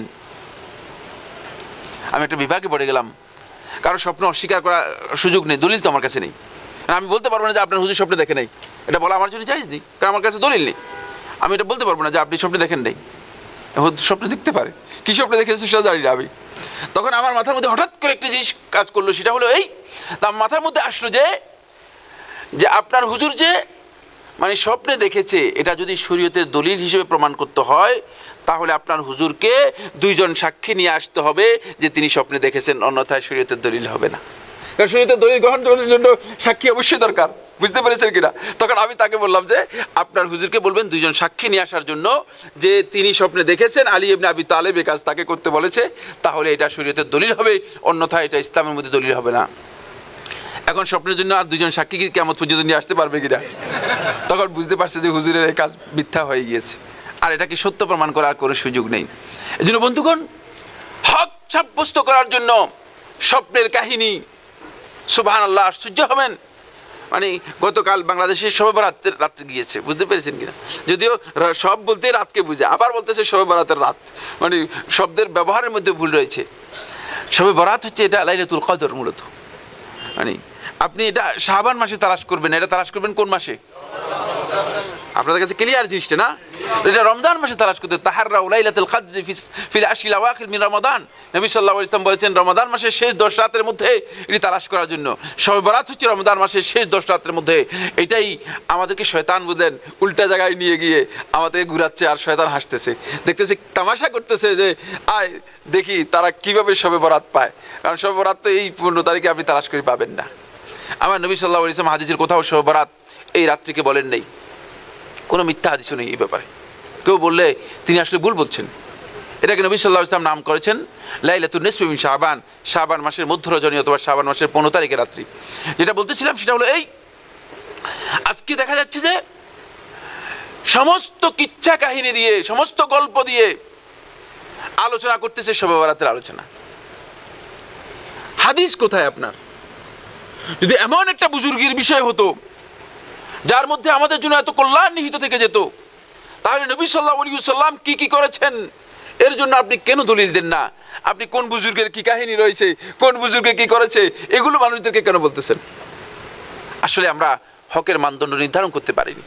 B: আমি একটা বিভাগে পড়ে গেলাম, কারো স্বপ্ন অস্বীকার করার সুযোগ নেই, দলিল তো আমার কাছে নেই। আমি বলতে পারবো না যে আপনার হুজুর স্বপ্নে দেখে নেই, এটা বলা আমার জন্য জায়েজ নেই, কারণ আমার কাছে দলিল নেই। আমি এটা বলতে পারবো না যে আপনি স্বপ্নে দেখেন নেই, স্বপ্নে দেখতে পারে, কি স্বপ্নে দেখেছে সেটা জানি না আমি। তখন আমার মাথার মধ্যে হঠাৎ করে একটা জিনিস কাজ করলো, সেটা হলো এই, তার মাথার মধ্যে আসলো যে আপনার হুজুর যে মানে স্বপ্নে দেখেছে, এটা যদি শরীয়তের দলিল হিসেবে প্রমাণ করতে হয় তাহলে আপনার হুজুরকে দুইজন সাক্ষী নিয়ে আসতে হবে যে তিনি স্বপ্নে দেখেছেন, অন্যথায় শরীয়তের দলিল হবে না। কারণ শরীয়তের দলিল গ্রহণ করার জন্য সাক্ষী অবশ্যই দরকার, বুঝতে পেরেছেন কিনা? তখন আমি তাকে বললাম যে আপনার হুজুরকে বলবেন দুইজন সাক্ষী নিয়ে আসার জন্য যে তিনি স্বপ্নে দেখেছেন আলী ইবনে আবি তালেব এই কাজ তাকে করতে বলেছে, তাহলে এটা শরীয়তের দলিল হবে, অন্যথায় এটা ইসলামের মধ্যে দলিল হবে না। এখন স্বপ্নের জন্য আর দুইজন সাক্ষী কি কিয়ামত পর্যন্ত নিয়ে আসতে পারবে কিনা? তখন বুঝতে পারছে যে হুজুরের এই কাজ মিথ্যা হয়ে গিয়েছে, আর এটাকে সত্য প্রমাণ করার কোনো সুযোগ নেই। এই জন্য বন্ধুগণ, হক সাব্যস্ত করার জন্য স্বপ্নের কাহিনী, সুবহানাল্লাহ, আশ্চর্য হবেন। মানে গতকাল বাংলাদেশে শবে বরাতের রাত্রে গিয়েছে, বুঝতে পেরেছেন কিনা? যদিও সব বলতে রাতকে বুঝে, আবার বলতেছে শবে বরাতের রাত, মানে শব্দের ব্যবহারের মধ্যে ভুল রয়েছে। শবে বরাত হচ্ছে এটা লাইলাতুল কদর মূলত। মানে আপনি এটা শাবান মাসে তালাশ করবেন, এটা তালাশ করবেন কোন মাসে? আপনাদের কাছে ক্লিয়ার জিনিসটা না? এটা রমজান মাসে তালাশ করতে, তাহাররাউ লাইলাতুল কদর ফিল আশরিল আওয়াখির মিন রমাদান। নবী সাল্লাল্লাহু আলাইহি ওয়াসাল্লাম বলেছেন রমাদান মাসের শেষ 10 রাতের মধ্যে এটি তালাশ করার জন্য। শবে বরাত হচ্ছে রমাদান মাসের শেষ 10 রাতের মধ্যে। এটাই আমাদেরকে শয়তান বুঝলেন উল্টা জায়গায় নিয়ে গিয়ে আমাদেরকে ঘুরাচ্ছে, আর শয়তান হাসতেছে, দেখতেছে, তামাশা করতেছে যে আয় দেখি তারা কিভাবে শবে বরাত পায়। কারণ শবে বরাত তো এই 15 তারিখে আপনি তালাশ করে পাবেন না। আমার নবী সাল্লাল্লাহু আলাইহি ওয়াসাল্লাম হাদিসের কোথাও শবে বরাত এই রাত্রিকে বলেন নেই, কোনো মিথ্যা হাদিসও নেই এই ব্যাপারে। কেউ বললে তিনি আসলে ভুল বলছেন। এটাকে নবী সাল্লাল্লাহু আলাইহি ওয়াসাল্লাম নাম করেছেন লাইলাতুন নিসফি মিন শাবান, শাবান মাসের মধ্য রজনী অথবা শাবান মাসের 15 তারিখের রাত্রি। যেটা বলতেছিলাম সেটা হলো এই, আজকে দেখা যাচ্ছে যে সমস্ত কিচ্ছা কাহিনী দিয়ে, সমস্ত গল্প দিয়ে আলোচনা করতেছে শবে বরাতের আলোচনা। হাদিস কোথায় আপনার? যদি এমন একটা বুজুর্গের বিষয় হতো যার মধ্যে আমাদের জন্য এত কল্যাণ নিহিত থেকে যেত, তাহলে নবী সাল্লাল্লাহু আলাইহি ওয়াসাল্লাম কি কি করেছেন এর জন্য আপনি কেন দলিল দেন না? আপনি কোন বুজুর্গের কি কাহিনী রয়েছে, কোন বুজুর্গে কি করেছে, এগুলো মানুষদেরকে কেন বলতেছেন? আসলে আমরা হকের মানদণ্ড নির্ধারণ করতে পারিনি,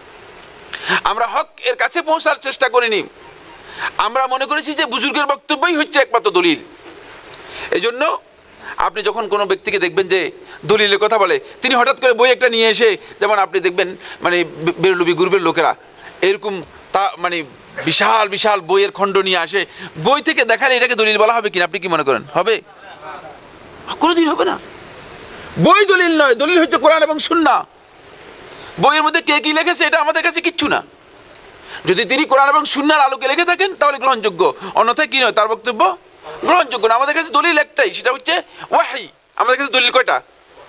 B: আমরা হক এর কাছে পৌঁছার চেষ্টা করিনি। আমরা মনে করেছি যে বুজুর্গের বক্তব্যই হচ্ছে একমাত্র দলিল। এই জন্য আপনি যখন কোনো ব্যক্তিকে দেখবেন যে দলিলের কথা বলে, তিনি হঠাৎ করে বই একটা নিয়ে এসে, যেমন আপনি দেখবেন মানে বেরলবি গ্রুপের লোকেরা এরকম তা মানে বিশাল বিশাল বইয়ের খণ্ড নিয়ে আসে, বই থেকে দেখালে এটাকে দলিল বলা হবে কিনা আপনি কি মনে করেন? হবে? কোনোদিন হবে না। বই দলিল নয়, দলিল হচ্ছে কোরআন এবং সুন্নাহ। বইয়ের মধ্যে কে কি লিখেছে এটা আমাদের কাছে কিচ্ছু না। যদি তিনি কোরআন এবং সুন্নাহর আলোকে লিখে থাকেন তাহলে গ্রহণযোগ্য, অন্যথায় কি নয়, তার বক্তব্য গ্রহণযোগ্য না। আমাদের কাছে দলিল একটাই, সেটা হচ্ছে ওয়াহী। আমাদের কাছে দলিল কয়টা?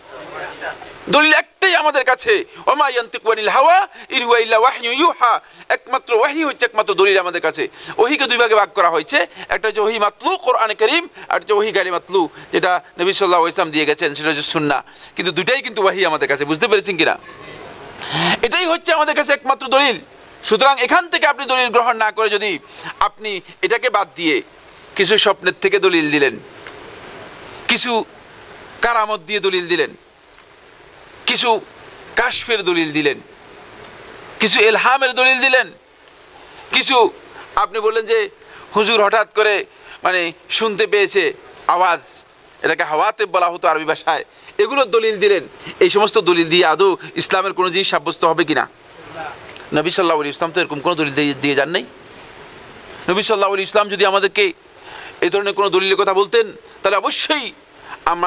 B: দলিল একটাই আমাদের কাছে, ওমা ইয়ানতিকু আনিল হাওয়া ইন হুয়া ইল্লা ওয়াহয়ুন ইউহা। একমাত্র ওয়াহী হচ্ছে একমাত্র দলিল আমাদের কাছে। ওহীকে দুই ভাগে ভাগ করা হয়েছে, একটা হচ্ছে ওহী মাতলু কোরআনে কারীম, আর হচ্ছে ওহী গায়রে মাতলু, যেটা নবী সাল্লাল্লাহু আলাইহি ওয়াসাল্লাম দিয়ে গেছেন, সেটা হচ্ছে সুন্নাহ। কিন্তু দুটাই কিন্তু ওহী আমাদের কাছে, বুঝতে পেরেছেন কিনা? এটাই হচ্ছে আমাদের কাছে একমাত্র দলিল। সুতরাং এখান থেকে আপনি দলিল গ্রহণ না করে যদি আপনি এটাকে বাদ দিয়ে কিছু স্বপ্নের থেকে দলিল দিলেন, কিছু কারামত দিয়ে দলিল দিলেন, কিছু কাশফের দলিল দিলেন, কিছু ইলহামের দলিল দিলেন, কিছু আপনি বললেন যে হুজুর হঠাৎ করে মানে শুনতে পেয়েছে আওয়াজ, এটাকে হাওয়াতে বলা হতো আরবি ভাষায়, এগুলোর দলিল দিলেন। এই সমস্ত দলিল দিয়ে আদৌ ইসলামের কোনো জিনিস সাব্যস্ত হবে কিনা? নবী সাল্লাল্লাহু আলাইহি ওয়াসাল্লাম তো এরকম কোনো দলিল দিয়ে যান নাই। নবী সাল্লাল্লাহু আলাইহি ওয়াসাল্লাম যদি আমাদেরকে এই ধরনের কোনো দলিলের কথা বলতেন তাহলে অবশ্যই আমরা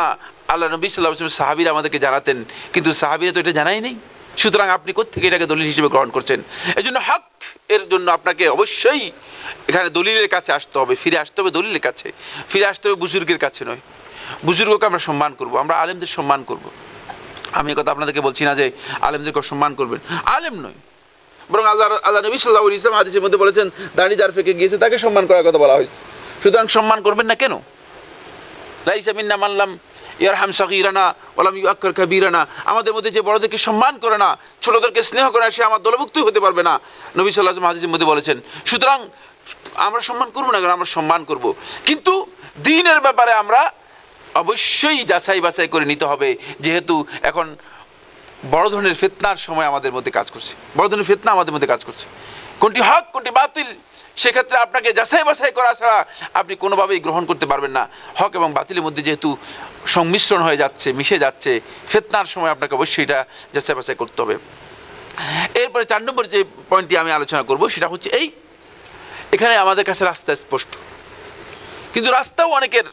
B: আল্লাহ নবী সাল্লাল্লাহু আলাইহি ওয়াসাল্লাম সাহাবীরা আমাদেরকে জানাতেন, কিন্তু সাহাবীরা তো এটা জানাই নেই। সুতরাং আপনি কোত্থেকে এটাকে দলিল হিসেবে গ্রহণ করছেন? এই জন্য হক এর জন্য আপনাকে অবশ্যই এখানে দলিলের কাছে আসতে হবে, ফিরে আসতে হবে দলিলের কাছে, ফিরে আসতে হবে বুজুর্গের কাছে নয়। বুজুর্গকে আমরা সম্মান করব, আমরা আলেমদের সম্মান করব। আমি কথা আপনাদেরকে বলছি না যে আলেমদেরকে সম্মান করবেন, আলেম নয়, বরং আল্লাহ নবী সাল্লাল্লাহু আলাইহি ওয়াসাল্লাম হাদিসের মধ্যে বলেছেন দাড়ি যার ফেকে গিয়েছে তাকে সম্মান করার কথা বলা হয়েছে। সুতরাং সম্মান করবেন না কেন? লাইসা মিন্না মান লাম ইয়ারহাম সগীরানা ওয়া লাম ইউআক্কির কাবীরানা, আমাদের মধ্যে যে বড়দেরকে সম্মান করে না, ছোটদেরকে স্নেহ করে না, সে আমার দলভুক্তই হতে পারবে না, নবী সাল্লাল্লাহু আলাইহি ওয়াসাল্লাম হাদিসের মধ্যে বলেছেন। সুতরাং আমরা সম্মান করব না কেন? আমরা সম্মান করব, কিন্তু দ্বীনের ব্যাপারে আমরা অবশ্যই যাচাই বাছাই করে নিতে হবে, যেহেতু এখন বড় ধরনের ফিতনার সময় আমাদের মধ্যে কাজ করছে, বড় ধরনের ফিতনা আমাদের মধ্যে কাজ করছে। কোনটি হক কোনটি বাতিল, সেক্ষেত্রে আপনাকে যাচাই বাছাই করা ছাড়া আপনি কোনোভাবেই গ্রহণ করতে পারবেন না। হক এবং বাতিলের মধ্যে যেহেতু সংমিশ্রণ হয়ে যাচ্ছে, মিশে যাচ্ছে, ফিতনার সময় আপনাকে অবশ্যই এটা যাচাই বাছাই করতে হবে। এরপরে 4 নম্বর যে পয়েন্টটি আমি আলোচনা করব সেটা হচ্ছে এই, এখানে আমাদের কাছে রাস্তা স্পষ্ট, কিন্তু রাস্তাও অনেকের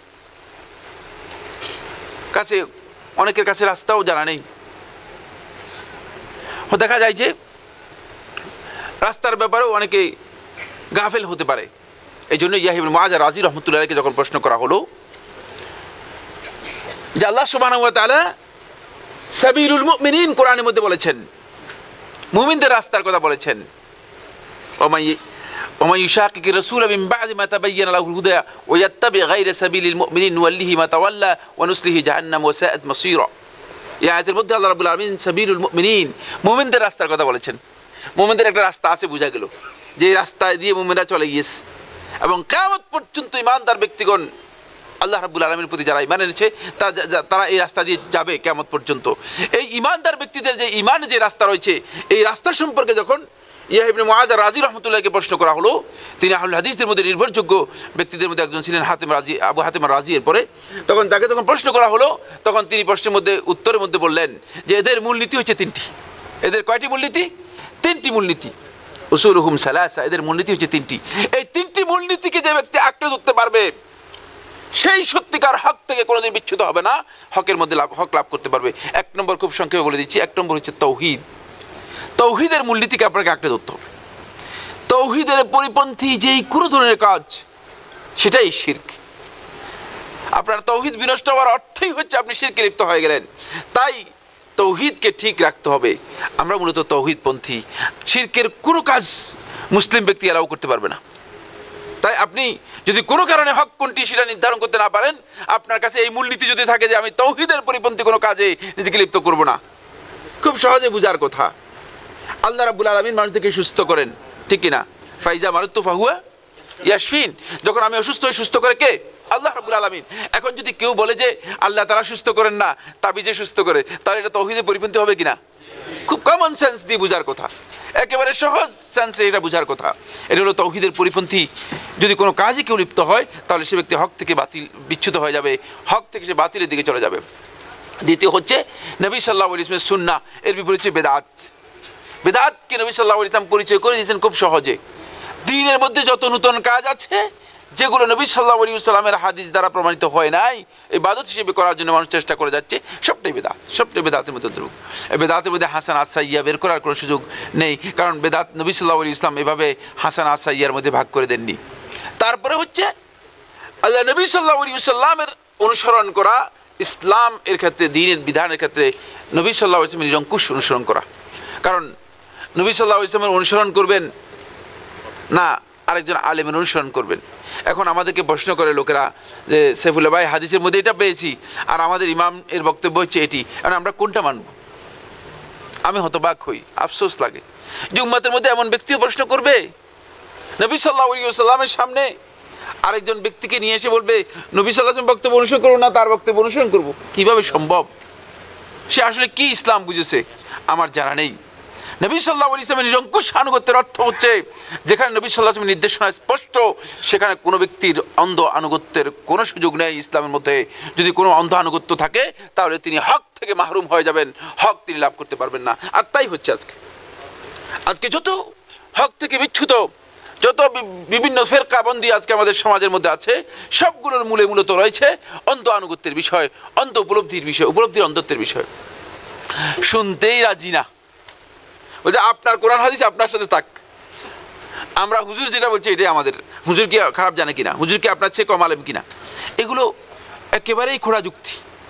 B: কাছে রাস্তাও জানা নেই। দেখা যায় যে রাস্তার ব্যাপারেও অনেকে গাফেল হতে পারে। এই জন্য ইয়াহইয়া ইবনে মুআয রাজি রাহমাতুল্লাহ আলাইহিকে যখন প্রশ্ন করা হলো যে আল্লাহ সুবহানাহু ওয়া তাআলা সাবিলুল মুমিনিন কোরআনের মধ্যে বলেছেন, মুমিনদের রাস্তার কথা বলেছেন, ওমাই ইউশাকিকির রাসূল মিন বা'দি মা তাবায়্যানা লাহুল হুদা ওয়া ইয়াত্তাবি গায়রা সাবিলিল মুমিনিন নুওয়াল্লিহি মা তাওয়াল্লা ওয়া নুসলিহি জাহান্নাম ওয়া সাআত মাসীরা। এই আয়াতের মধ্যে আল্লাহ রাব্বুল আলামিন সাবিলুল মুমিনিন, মুমিনদের রাস্তার কথা বলেছেন। মুমিনদের একটা রাস্তা আছে, বোঝা গেল যে রাস্তা দিয়ে মুমিনরা চলে গিয়েছে, এবং কিয়ামত পর্যন্ত ঈমানদার ব্যক্তিগণ আল্লাহ রাব্বুল আলামিনের প্রতি যারা ঈমান এনেছে তারা এই রাস্তা দিয়ে যাবে কিয়ামত পর্যন্ত। এই ঈমানদার ব্যক্তিদের যে ঈমানের যে রাস্তা রয়েছে, এই রাস্তা সম্পর্কে যখন ইয়াহইয়া ইবনে মুআয রাজি রাহমাতুল্লাহকে প্রশ্ন করা হলো, তিনি আহলুল হাদিসদের মধ্যে নির্ভরযোগ্য ব্যক্তিদের মধ্যে একজন ছিলেন আবু হাতিম রাজি। এরপরে তখন তাকে প্রশ্ন করা হলো, তখন তিনি প্রশ্নের মধ্যে উত্তরের মধ্যে বললেন যে এদের মূলনীতি হচ্ছে 3টি। এদের কয়টি মূলনীতি? 3টি মূলনীতি। উসুলুহুম সালাসা, এদের মূলনীতি হচ্ছে 3টি। এই 3টি মূলনীতিকে যে ব্যক্তি আঁকড়ে ধরতে পারবে, সেই সত্যিকার হক থেকে কোনোদিন বিচ্যুত হবে না, হকের মধ্যে হক লাভ করতে পারবে। 1 নম্বর খুব সংক্ষেপে বলে দিচ্ছি, 1 নম্বর হচ্ছে তৌহিদ। তৌহিদের মূলনীতিকে আপনাকে আঁকড়ে ধরতে হবে। তৌহিদের পরিপন্থী যেই কোনো ধরনের কাজ, সেটাই শিরক। আপনার তৌহিদ বিনষ্ট হওয়ার অর্থই হচ্ছে আপনি শিরকে লিপ্ত হয়ে গেলেন। তাই তৌহিদকে ঠিক রাখতে হবে। আমরা মূলত তৌহিদপন্থী, শিরকের কোনো কাজ মুসলিম ব্যক্তি এলাও করতে পারবে না। তাই আপনি যদি কোনো কারণে হক কোনটি সেটা নির্ধারণ করতে না পারেন, আপনার কাছে এই মূলনীতি যদি থাকে যে আমি তৌহিদের পরিপন্থী কোনো কাজে নিজেকে লিপ্ত করব না, খুব সহজে বুঝার কথা। আল্লাহ রাব্বুল আলামিন মানুষকে সুস্থ করেন, ঠিক কিনা? ফাইজা মারুতু ফাহুয়া ইয়াশফিন, যখন আমি অসুস্থ হই সুস্থ করে কে? আল্লাহ রাব্বুল আলামিন। এখন যদি কেউ বলে যে আল্লাহ তারা সুস্থ করেন না, তাবিজে সুস্থ করে, তাহলে এটা তৌহিদের পরিপন্থী হবে কিনা? খুব কমন সেন্স দিয়ে বুঝার কথা, একেবারে সহজ সেন্সে এটা বুঝার কথা। এটা হলো তৌহিদের পরিপন্থী। যদি কোনো কাজে কেউ লিপ্ত হয়, তাহলে সে ব্যক্তি হক থেকে বিচ্যুত হয়ে যাবে, হক থেকে সে বাতিলের দিকে চলে যাবে। দ্বিতীয় হচ্ছে নবী সাল্লাল্লাহু আলাইহি ওয়াসাল্লামের সুন্নাহ, এর বিপরীত হচ্ছে বেদাত। বেদাতকে নবী সাল্লাল্লাহু আলাইহি ওয়াসাল্লাম পরিচয় করে দিয়েছেন খুব সহজে। দ্বীনের মধ্যে যত নতুন কাজ আছে, যেগুলো নবী সাল্লাল্লাহু আলাইহি ওয়াসাল্লামের হাদিস দ্বারা প্রমাণিত হয় নাই, ইবাদত হিসেবে করার জন্য মানুষ চেষ্টা করে যাচ্ছে, সবটাই বেদাত, সবটাই বেদাতের মধ্যে দ্রুব। এই বেদাতের মধ্যে হাসানাত সাইয়্যা বের করার কোনো সুযোগ নেই, কারণ বেদাত নবী সাল্লাল্লাহু আলাইহি ওয়াসাল্লাম এভাবে হাসানাত সাইয়্যার মধ্যে ভাগ করে দেননি। তারপরে হচ্ছে আল্লাহ নবী সাল্লাল্লাহু আলাইহি ওয়াসাল্লামের অনুসরণ করা, ইসলাম এর ক্ষেত্রে, দ্বীনের বিধানের ক্ষেত্রে নবী সাল্লাল্লাহু আলাইহি ওয়াসাল্লামের নিরঙ্কুশ অনুসরণ করা। কারণ নবী সাল্লাল্লাহু আলাইহি ওয়াসাল্লামের অনুসরণ করবেন না আরেকজন আলেমের অনুসরণ করবেন। এখন আমাদেরকে প্রশ্ন করে লোকেরা যে সাইফুল্লাহ ভাই হাদিসের মধ্যে এটা পেয়েছি, আর আমাদের ইমাম এর বক্তব্য হচ্ছে এটি, এখন আমরা কোনটা মানব? আমি হতবাক হই, আফসোস লাগে যে উম্মতের মধ্যে এমন ব্যক্তিও প্রশ্ন করবে, নবী সাল্লাল্লাহু আলাইহি ওয়াসাল্লামের সামনে আরেকজন ব্যক্তিকে নিয়ে এসে বলবে নবী সাল্লাল্লাহু আলাইহি ওয়াসাল্লাম বক্তব্য অনুসরণ করবো না, তার বক্তব্য অনুসরণ করবো। কিভাবে সম্ভব? সে আসলে কি ইসলাম বুঝেছে আমার জানা নেই। নবী সাল্লাল্লাহু আলাইহি ওয়াসাল্লামের নিরঙ্কুশ আনুগত্যের অর্থ হচ্ছে যেখানে নবী সাল্লাল্লাহু আলাইহি ওয়াসাল্লামের নির্দেশনা স্পষ্ট, সেখানে কোনো ব্যক্তির অন্ধ আনুগত্যের কোনো সুযোগ নেই ইসলামের মধ্যে। যদি কোনো অন্ধ আনুগত্য থাকে, তাহলে তিনি হক থেকে মাহরুম হয়ে যাবেন, হক তিনি লাভ করতে পারবেন না। আর তাই হচ্ছে আজকে যত হক থেকে বিচ্যুত, যত বিভিন্ন ফেরকাবন্দি আজকে আমাদের সমাজের মধ্যে আছে, সবগুলোর মূলে মূলত রয়েছে অন্ধ আনুগত্যের বিষয়, অন্ধ উপলব্ধির বিষয়, উপলব্ধির অন্ধত্বের বিষয়। শুনতেই রাজি না, বলছে আপনার কোরআন হাদিস আপনার সাথে থাক, আমরা হুজুর যেটা বলছি এটাই আমাদের, হুজুর কি খারাপ জানে কিনা, হুজুর কি আপনার চেয়ে কম আলেম কিনা। এগুলো একেবারেই খোঁড়া যুক্তি।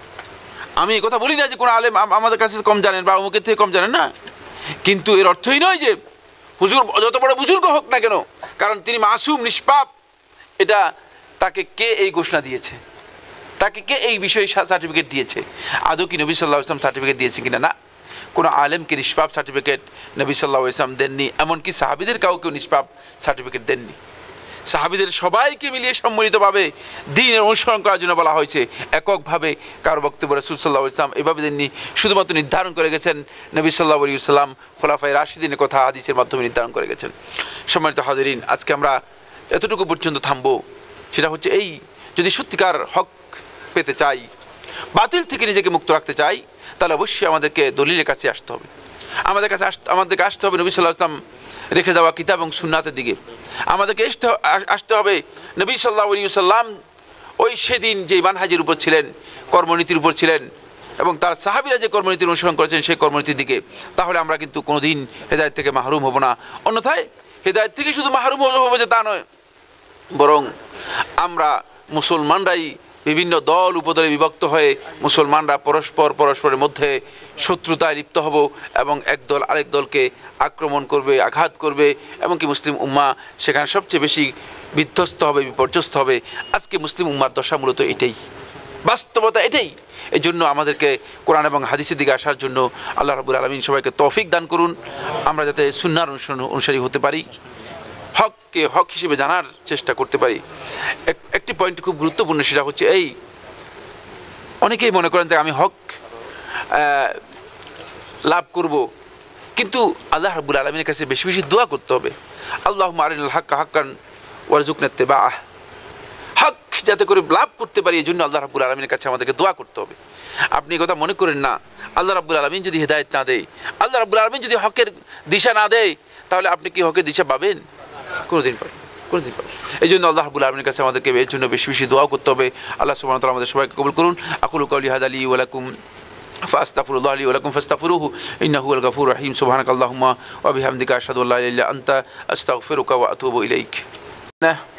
B: আমি এই কথা বলি না যে কোনো আলেম আমাদের কাছে কম জানেন বা অমুকের থেকে কম জানেন না, কিন্তু এর অর্থই নয় যে হুজুর যত বড় বুজুর্গ হোক না কেন, কারণ তিনি মাসুম নিষ্পাপ, এটা তাকে কে এই ঘোষণা দিয়েছে, তাকে কে এই বিষয়ে সার্টিফিকেট দিয়েছে? আদৌ কি নবী সাল্লাল্লাহু আলাইহি ওয়াসাল্লাম সার্টিফিকেট দিয়েছে কিনা? না, কোনো আলেমকে নিষ্পাপ সার্টিফিকেট নবী সাল্লাল্লাহু আলাইহি ওয়াসাল্লাম দেননি, এমনকি সাহাবীদের কাউকেও নিষ্পাপ সার্টিফিকেট দেননি। সাহাবীদের সবাইকে মিলিয়ে সম্মিলিতভাবে দ্বীনের অনুসরণ করার জন্য বলা হয়েছে, এককভাবে কারো বক্তব্য রাসূল সাল্লাল্লাহু আলাইহি ওয়াসাল্লাম এভাবে দেননি। শুধুমাত্র নির্ধারণ করে গেছেন নবী সাল্লাল্লাহু আলাইহি ওয়াসাল্লাম খোলাফায়ে রাশিদিনের কথা হাদিসের মাধ্যমে নির্ধারণ করে গেছেন। সম্মানিত হাজিরিন, আজকে আমরা এতটুকু পর্যন্ত থামবো, সেটা হচ্ছে এই, যদি সত্যিকার হক পেতে চাই, বাতিল থেকে নিজেকে মুক্ত রাখতে চাই, তাহলে অবশ্যই আমাদেরকে দলিলের কাছে আসতে হবে। আমাদেরকে আসতে হবে নবী সাল্লাল্লাহু আলাইহি ওয়াসাল্লাম রেখে যাওয়া কিতাব এবং সুন্নাতের দিকে। আমাদেরকে আসতে হবে নবী সাল্লাল্লাহু আলাইহি ওয়াসাল্লাম ওই সেদিন যে মানহাজের উপর ছিলেন, কর্মনীতির উপর ছিলেন, এবং তার সাহাবীরা যে কর্মনীতির অনুসরণ করেছেন সেই কর্মনীতির দিকে। তাহলে আমরা কিন্তু কোনোদিন হেদায়েত থেকে মাহরুম হব না। অন্যথায় হেদায়েত থেকে শুধু মাহরুম হবো যে তা নয়, বরং আমরা মুসলমানরাই বিভিন্ন দল উপদলে বিভক্ত হয়ে মুসলমানরা পরস্পরের মধ্যে শত্রুতায় লিপ্ত হব এবং একদল আরেক দলকে আক্রমণ করবে, আঘাত করবে, এমনকি মুসলিম উম্মাহ সেখানে সবচেয়ে বেশি বিধ্বস্ত হবে, বিপর্যস্ত হবে। আজকে মুসলিম উম্মার দশা মূলত এটাই, বাস্তবতা এটাই। এই জন্য আমাদেরকে কোরআন এবং হাদিসের দিকে আসার জন্য আল্লাহ রাব্বুল আলামিন সবাইকে তৌফিক দান করুন, আমরা যাতে সুন্নাহর অনুসারী হতে পারি, হককে হক হিসেবে জানার চেষ্টা করতে পারি। একটি পয়েন্ট খুব গুরুত্বপূর্ণ, সেটা হচ্ছে এই, অনেকেই মনে করেন যে আমি হক লাভ করব, কিন্তু আল্লাহ রাব্বুল আলামিনের কাছে বেশি বেশি দোয়া করতে হবে। আল্লাহুম্মা আরিনাল হাক্কা হাক্কান ওয়ারযুকনা ইত্তিবাআহ, হক যাতে করে লাভ করতে পারি, এই জন্য আল্লাহ রাব্বুল আলামিনের কাছে আমাদেরকে দোয়া করতে হবে। আপনি এই কথা মনে করেন না, আল্লাহ রাব্বুল আলামিন যদি হেদায়েত না দেয়, আল্লাহ রাব্বুল আলামিন যদি হকের দিশা না দেয়, তাহলে আপনি কি হকের দিশা পাবেন? কোনোদিন পাবেন, কোনোদিন পাবেন। এই জন্য আল্লাহ রাব্বুল আলামিনের কাছে আমাদেরকে এর জন্য বেশি বেশি দোয়া করতে হবে। আল্লাহ সুবহানাহু ওয়া তাআলা আমাদের সবাইকে কবুল করুন। আকুলু কাওলি হাযা লি ওয়া লাকুম ফাস্তাগফিরুল্লাহ লি ওয়া লাকুম ফাস্তাগফিরুহু ইন্নাহু হুয়াল গাফুরুর রহিম। সুবহানাকাল্লাহুম্মা ওয়া বিহামদিকা আশহাদু আল্লা ইলাহা ইল্লা আনতা আস্তাগফিরুকা ওয়া আতুবু ইলাইক।